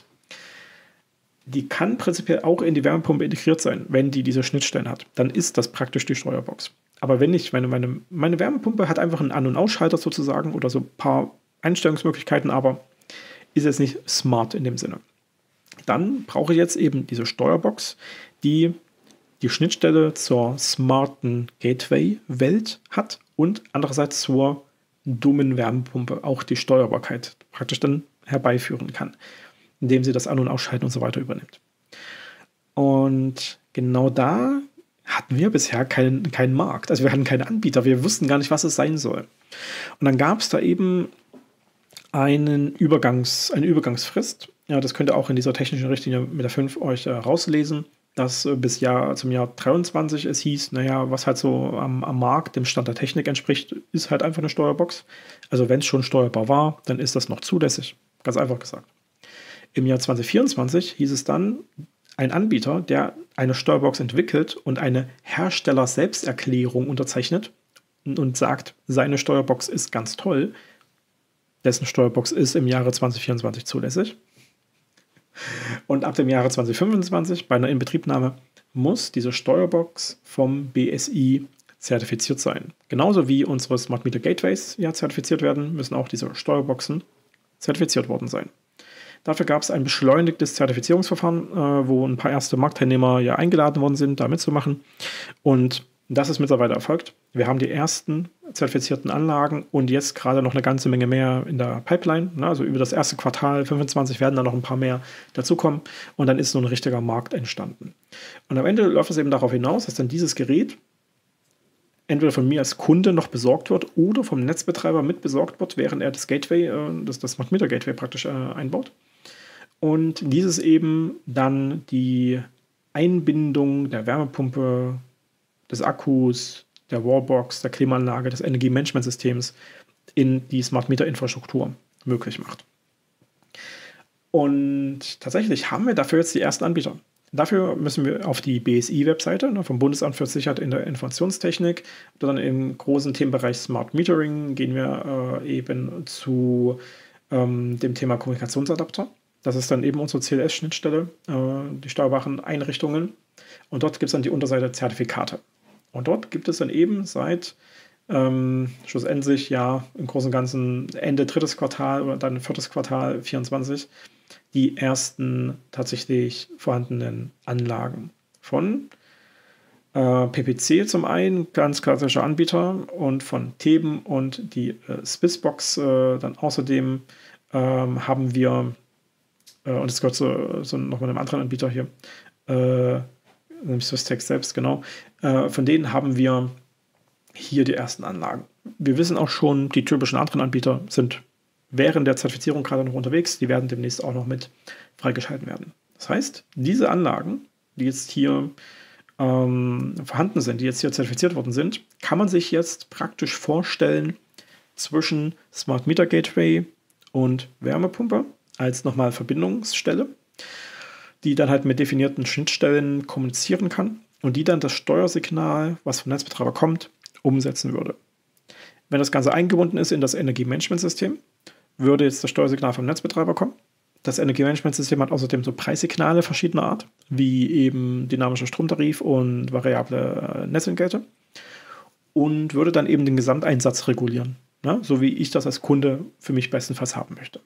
Die kann prinzipiell auch in die Wärmepumpe integriert sein, wenn die diese Schnittstellen hat. Dann ist das praktisch die Steuerbox. Aber wenn nicht, meine, meine, meine Wärmepumpe hat einfach einen An- und Ausschalter sozusagen oder so ein paar Einstellungsmöglichkeiten, aber ist jetzt nicht smart in dem Sinne. Dann brauche ich jetzt eben diese Steuerbox, die die Schnittstelle zur smarten Gateway-Welt hat und andererseits zur dummen Wärmepumpe auch die Steuerbarkeit praktisch dann herbeiführen kann, indem sie das An- und Ausschalten und so weiter übernimmt. Und genau da hatten wir bisher keinen, keinen Markt. Also wir hatten keinen Anbieter. Wir wussten gar nicht, was es sein soll. Und dann gab es da eben einen Übergangs, eine Übergangsfrist. Ja, das könnt ihr auch in dieser technischen Richtlinie mit der fünf euch äh, rauslesen, dass äh, bis Jahr, zum Jahr dreiundzwanzig es hieß, naja, was halt so am, am Markt dem Stand der Technik entspricht, ist halt einfach eine Steuerbox. Also wenn es schon steuerbar war, dann ist das noch zulässig. Ganz einfach gesagt. Im Jahr zwanzig vierundzwanzig hieß es dann, ein Anbieter, der eine Steuerbox entwickelt und eine Hersteller-Selbsterklärung unterzeichnet und sagt, seine Steuerbox ist ganz toll, dessen Steuerbox ist im Jahre zwanzig vierundzwanzig zulässig. Und ab dem Jahre zwanzig fünfundzwanzig, bei einer Inbetriebnahme, muss diese Steuerbox vom B S I zertifiziert sein. Genauso wie unsere Smart Meter Gateways ja zertifiziert werden, müssen auch diese Steuerboxen zertifiziert worden sein. Dafür gab es ein beschleunigtes Zertifizierungsverfahren, äh, wo ein paar erste Marktteilnehmer ja eingeladen worden sind, da mitzumachen. Und das ist mittlerweile erfolgt. Wir haben die ersten zertifizierten Anlagen und jetzt gerade noch eine ganze Menge mehr in der Pipeline. Ne? Also über das erste Quartal fünfundzwanzig werden da noch ein paar mehr dazukommen und dann ist so ein richtiger Markt entstanden. Und am Ende läuft es eben darauf hinaus, dass dann dieses Gerät entweder von mir als Kunde noch besorgt wird oder vom Netzbetreiber mit besorgt wird, während er das Gateway, äh, das, das Smart Meter Gateway praktisch äh, einbaut. Und dieses eben dann die Einbindung der Wärmepumpe, des Akkus, der Wallbox, der Klimaanlage, des Energiemanagementsystems in die Smart Meter Infrastruktur möglich macht. Und tatsächlich haben wir dafür jetzt die ersten Anbieter. Dafür müssen wir auf die B S I-Webseite, ne, vom Bundesamt für Sicherheit in der Informationstechnik. Dann im großen Themenbereich Smart Metering gehen wir äh, eben zu ähm, dem Thema Kommunikationsadapter. Das ist dann eben unsere C L S-Schnittstelle, äh, die steuerbaren Einrichtungen. Und dort gibt es dann die Unterseite Zertifikate. Und dort gibt es dann eben seit ähm, schlussendlich ja im Großen und Ganzen Ende drittes Quartal oder dann viertes Quartal vierundzwanzig die ersten tatsächlich vorhandenen Anlagen von äh, P P C zum einen, ganz klassischer Anbieter, und von Theben und die äh, Swissbox äh, dann außerdem ähm, haben wir, äh, und das gehört zu, zu nochmal einem anderen Anbieter hier, äh, nämlich Swisstex selbst, genau, äh, von denen haben wir hier die ersten Anlagen. Wir wissen auch schon, die typischen anderen Anbieter sind während der Zertifizierung gerade noch unterwegs. Die werden demnächst auch noch mit freigeschalten werden. Das heißt, diese Anlagen, die jetzt hier ähm, vorhanden sind, die jetzt hier zertifiziert worden sind, kann man sich jetzt praktisch vorstellen zwischen Smart Meter Gateway und Wärmepumpe als nochmal Verbindungsstelle, die dann halt mit definierten Schnittstellen kommunizieren kann und die dann das Steuersignal, was vom Netzbetreiber kommt, umsetzen würde. Wenn das Ganze eingebunden ist in das Energiemanagementsystem, würde jetzt das Steuersignal vom Netzbetreiber kommen. Das Energiemanagementsystem hat außerdem so Preissignale verschiedener Art, wie eben dynamischer Stromtarif und variable äh, Netzentgelte, und würde dann eben den Gesamteinsatz regulieren, ne? So wie ich das als Kunde für mich bestenfalls haben möchte.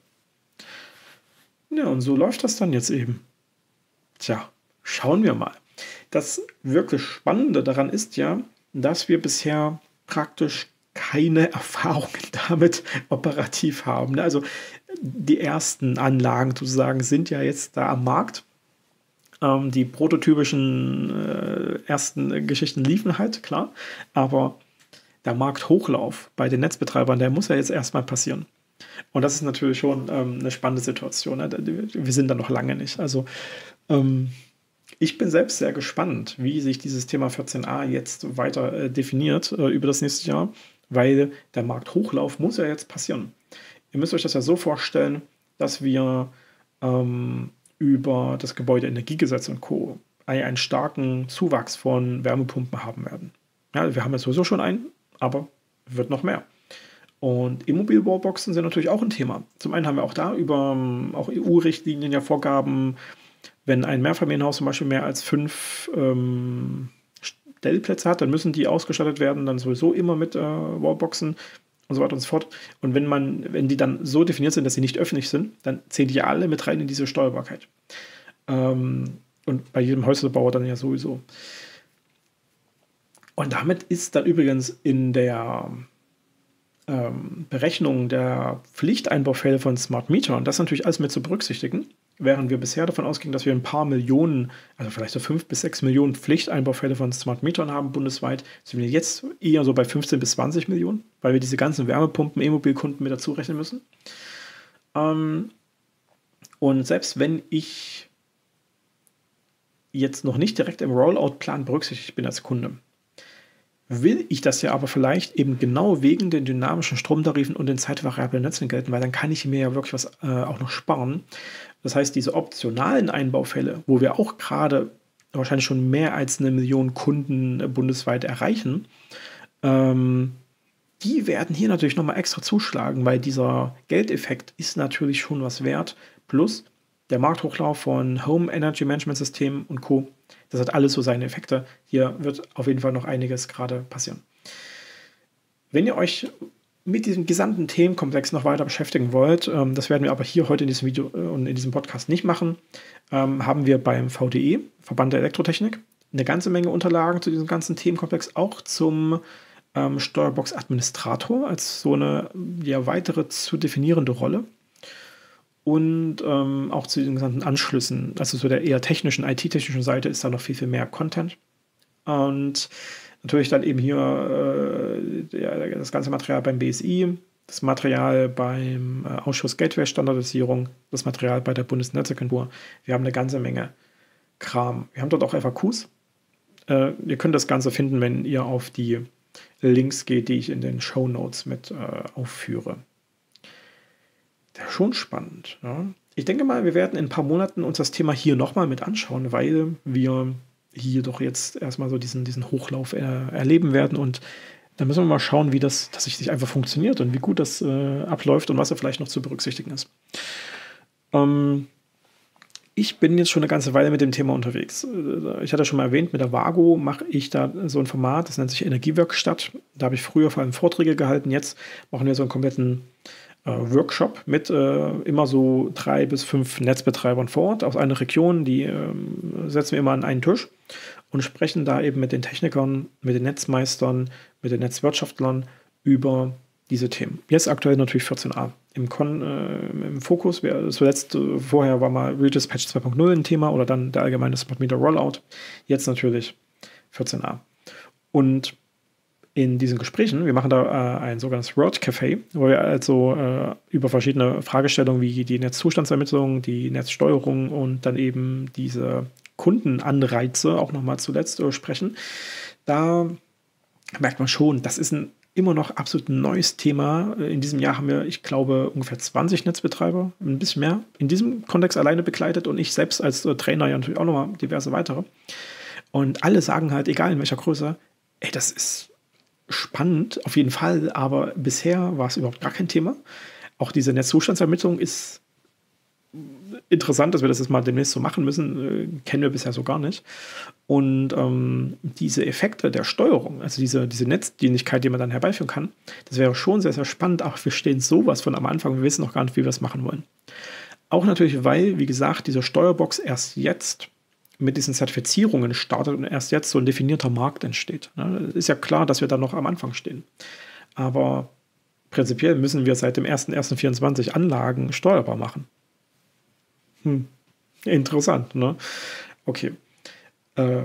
Ja, und so läuft das dann jetzt eben. Tja, schauen wir mal. Das wirklich Spannende daran ist ja, dass wir bisher praktisch keine Erfahrungen damit operativ haben. Also die ersten Anlagen sozusagen sind ja jetzt da am Markt. Ähm, die prototypischen äh, ersten Geschichten liefen halt, klar. Aber der Markthochlauf bei den Netzbetreibern, der muss ja jetzt erstmal passieren. Und das ist natürlich schon ähm, eine spannende Situation. Ne? Wir sind da noch lange nicht. Also ähm, ich bin selbst sehr gespannt, wie sich dieses Thema vierzehn a jetzt weiter äh, definiert äh, über das nächste Jahr, weil der Markthochlauf muss ja jetzt passieren. Ihr müsst euch das ja so vorstellen, dass wir ähm, über das Gebäudeenergiegesetz und Co. einen starken Zuwachs von Wärmepumpen haben werden. Ja, wir haben ja sowieso schon einen, aber wird noch mehr. Und Immobil-Wallboxen sind natürlich auch ein Thema. Zum einen haben wir auch da über ähm, auch E U-Richtlinien ja Vorgaben, wenn ein Mehrfamilienhaus zum Beispiel mehr als fünf ähm, Stellplätze hat, dann müssen die ausgestattet werden, dann sowieso immer mit äh, Wallboxen und so weiter und so fort. Und wenn man, wenn die dann so definiert sind, dass sie nicht öffentlich sind, dann zählen die ja alle mit rein in diese Steuerbarkeit. Ähm, und bei jedem Häuslebauer dann ja sowieso. Und damit ist dann übrigens in der ähm, Berechnung der Pflichteinbaufälle von Smart Meter, und das natürlich alles mit zu berücksichtigen, während wir bisher davon ausgingen, dass wir ein paar Millionen, also vielleicht so fünf bis sechs Millionen Pflichteinbaufälle von Smart Metern haben bundesweit, sind wir jetzt eher so bei fünfzehn bis zwanzig Millionen, weil wir diese ganzen Wärmepumpen, E-Mobilkunden mit dazu rechnen müssen. Ähm, und selbst wenn ich jetzt noch nicht direkt im Rollout-Plan berücksichtigt bin als Kunde, will ich das ja aber vielleicht eben genau wegen den dynamischen Stromtarifen und den zeitvariablen Netzen gelten, weil dann kann ich mir ja wirklich was äh, auch noch sparen. Das heißt, diese optionalen Einbaufälle, wo wir auch gerade wahrscheinlich schon mehr als eine Million Kunden äh, bundesweit erreichen, ähm, die werden hier natürlich nochmal extra zuschlagen, weil dieser Geldeffekt ist natürlich schon was wert. Plus der Markthochlauf von Home Energy Management Systemen und Co. Das hat alles so seine Effekte. Hier wird auf jeden Fall noch einiges gerade passieren. Wenn ihr euch mit diesem gesamten Themenkomplex noch weiter beschäftigen wollt, ähm, das werden wir aber hier heute in diesem Video äh, und in diesem Podcast nicht machen, ähm, haben wir beim V D E, Verband der Elektrotechnik, eine ganze Menge Unterlagen zu diesem ganzen Themenkomplex, auch zum ähm, Steuerbox-Administrator als so eine ja, weitere zu definierende Rolle. Und ähm, auch zu den gesamten Anschlüssen, also so der eher technischen, I T-technischen Seite ist da noch viel, viel mehr Content. Und natürlich dann eben hier äh, der, das ganze Material beim B S I, das Material beim äh, Ausschuss Gateway-Standardisierung, das Material bei der Bundesnetzagentur. Wir haben eine ganze Menge Kram. Wir haben dort auch F A Qs. Äh, ihr könnt das Ganze finden, wenn ihr auf die Links geht, die ich in den Shownotes mit äh, aufführe. Schon spannend. Ja. ich denke mal, wir werden in ein paar Monaten uns das Thema hier nochmal mit anschauen, weil wir hier doch jetzt erstmal so diesen, diesen Hochlauf er, erleben werden und dann müssen wir mal schauen, wie das tatsächlich einfach funktioniert und wie gut das äh, abläuft und was da vielleicht noch zu berücksichtigen ist. Ähm, ich bin jetzt schon eine ganze Weile mit dem Thema unterwegs. Ich hatte schon mal erwähnt, mit der Vago mache ich da so ein Format, das nennt sich Energiewerkstatt. Da habe ich früher vor allem Vorträge gehalten. Jetzt machen wir so einen kompletten äh, Workshop mit äh, immer so drei bis fünf Netzbetreibern vor Ort aus einer Region. Die äh, setzen wir immer an einen Tisch und sprechen da eben mit den Technikern, mit den Netzmeistern, mit den Netzwirtschaftlern über diese Themen. Jetzt aktuell natürlich vierzehn a im, Kon, äh, im Fokus. Wir, zuletzt, äh, vorher war mal Redispatch zwei Punkt null ein Thema oder dann der allgemeine Smart Meter Rollout. Jetzt natürlich vierzehn a. Und in diesen Gesprächen, wir machen da äh, ein sogenanntes Word Café, wo wir also äh, über verschiedene Fragestellungen wie die Netzzustandsermittlung, die Netzsteuerung und dann eben diese Kundenanreize auch nochmal zuletzt äh, sprechen. Da merkt man schon, das ist ein immer noch absolut ein neues Thema. In diesem Jahr haben wir, ich glaube, ungefähr zwanzig Netzbetreiber, ein bisschen mehr, in diesem Kontext alleine begleitet und ich selbst als äh, Trainer ja natürlich auch nochmal diverse weitere. Und alle sagen halt, egal in welcher Größe, ey, das ist spannend, auf jeden Fall, aber bisher war es überhaupt gar kein Thema. Auch diese Netzzustandsermittlung ist interessant, dass wir das jetzt mal demnächst so machen müssen, äh, kennen wir bisher so gar nicht. Und ähm, diese Effekte der Steuerung, also diese, diese Netzdienlichkeit, die man dann herbeiführen kann, das wäre schon sehr, sehr spannend, aber wir stehen sowas von am Anfang, wir wissen noch gar nicht, wie wir es machen wollen. Auch natürlich, weil, wie gesagt, diese Steuerbox erst jetzt mit diesen Zertifizierungen startet und erst jetzt so ein definierter Markt entsteht. Es ist ja klar, dass wir da noch am Anfang stehen. Aber prinzipiell müssen wir seit dem erster erster vierundzwanzig Anlagen steuerbar machen. Hm. Interessant, ne? Okay. Äh,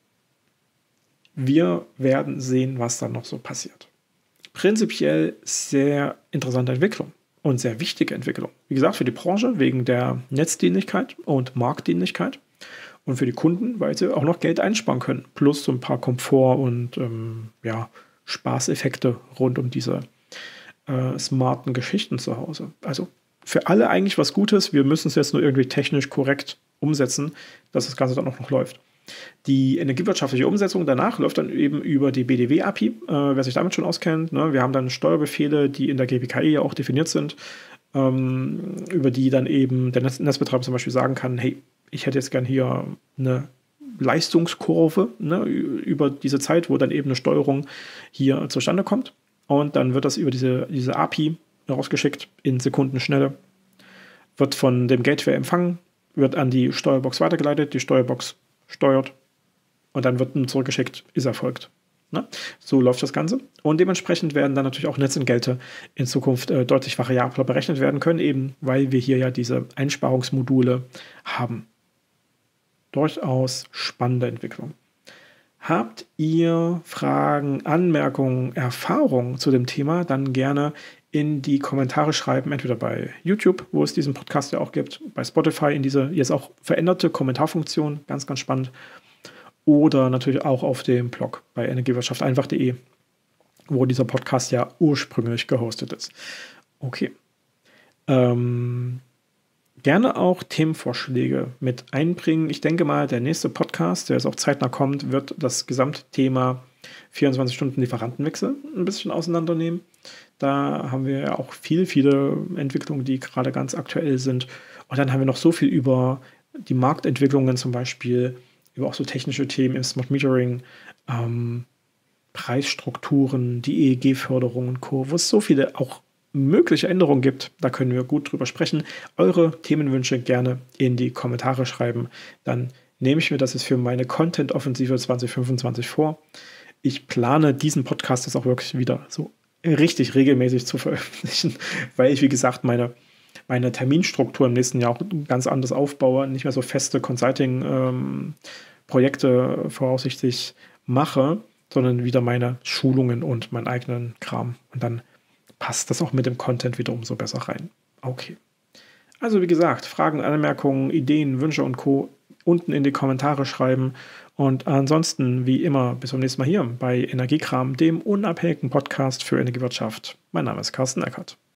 wir werden sehen, was dann noch so passiert. Prinzipiell sehr interessante Entwicklung und sehr wichtige Entwicklung. Wie gesagt, für die Branche wegen der Netzdienlichkeit und Marktdienlichkeit und für die Kunden, weil sie auch noch Geld einsparen können. Plus so ein paar Komfort- und ähm, ja, Spaßeffekte rund um diese äh, smarten Geschichten zu Hause. Also für alle eigentlich was Gutes. Wir müssen es jetzt nur irgendwie technisch korrekt umsetzen, dass das Ganze dann auch noch läuft. Die energiewirtschaftliche Umsetzung danach läuft dann eben über die B D W-A P I, äh, wer sich damit schon auskennt. Ne? Wir haben dann Steuerbefehle, die in der G B K E ja auch definiert sind, ähm, über die dann eben der Netz Netzbetreiber zum Beispiel sagen kann, hey, ich hätte jetzt gern hier eine Leistungskurve, ne, über diese Zeit, wo dann eben eine Steuerung hier zustande kommt. Und dann wird das über diese, diese A P I rausgeschickt in Sekundenschnelle, wird von dem Gateway empfangen, wird an die Steuerbox weitergeleitet, die Steuerbox steuert und dann wird zurückgeschickt, ist erfolgt. Ne? So läuft das Ganze. Und dementsprechend werden dann natürlich auch Netzentgelte in Zukunft äh, deutlich variabler berechnet werden können, eben weil wir hier ja diese Einsparungsmodule haben. Durchaus spannende Entwicklung. Habt ihr Fragen, Anmerkungen, Erfahrungen zu dem Thema, dann gerne in die Kommentare schreiben, entweder bei YouTube, wo es diesen Podcast ja auch gibt, bei Spotify in diese jetzt auch veränderte Kommentarfunktion, ganz, ganz spannend, oder natürlich auch auf dem Blog bei energiewirtschaft einfach punkt de, wo dieser Podcast ja ursprünglich gehostet ist. Okay. Ähm, gerne auch Themenvorschläge mit einbringen. Ich denke mal, der nächste Podcast, der jetzt auch zeitnah kommt, wird das Gesamtthema vierundzwanzig Stunden Lieferantenwechsel ein bisschen auseinandernehmen. Da haben wir ja auch viele, viele Entwicklungen, die gerade ganz aktuell sind. Und dann haben wir noch so viel über die Marktentwicklungen zum Beispiel, über auch so technische Themen im Smart Metering, ähm, Preisstrukturen, die E E G-Förderung und Co., wo es so viele auch mögliche Änderungen gibt. Da können wir gut drüber sprechen. Eure Themenwünsche gerne in die Kommentare schreiben. Dann nehme ich mir das jetzt für meine Content-Offensive zwanzig fünfundzwanzig vor. Ich plane diesen Podcast jetzt auch wirklich wieder so richtig regelmäßig zu veröffentlichen, weil ich, wie gesagt, meine, meine Terminstruktur im nächsten Jahr auch ganz anders aufbaue, nicht mehr so feste Consulting-Projekte ähm, voraussichtlich mache, sondern wieder meine Schulungen und meinen eigenen Kram. Und dann passt das auch mit dem Content wieder umso besser rein. Okay. Also wie gesagt, Fragen, Anmerkungen, Ideen, Wünsche und Co. unten in die Kommentare schreiben. Und ansonsten, wie immer, bis zum nächsten Mal hier bei Energiekram, dem unabhängigen Podcast für Energiewirtschaft. Mein Name ist Carsten Eckert.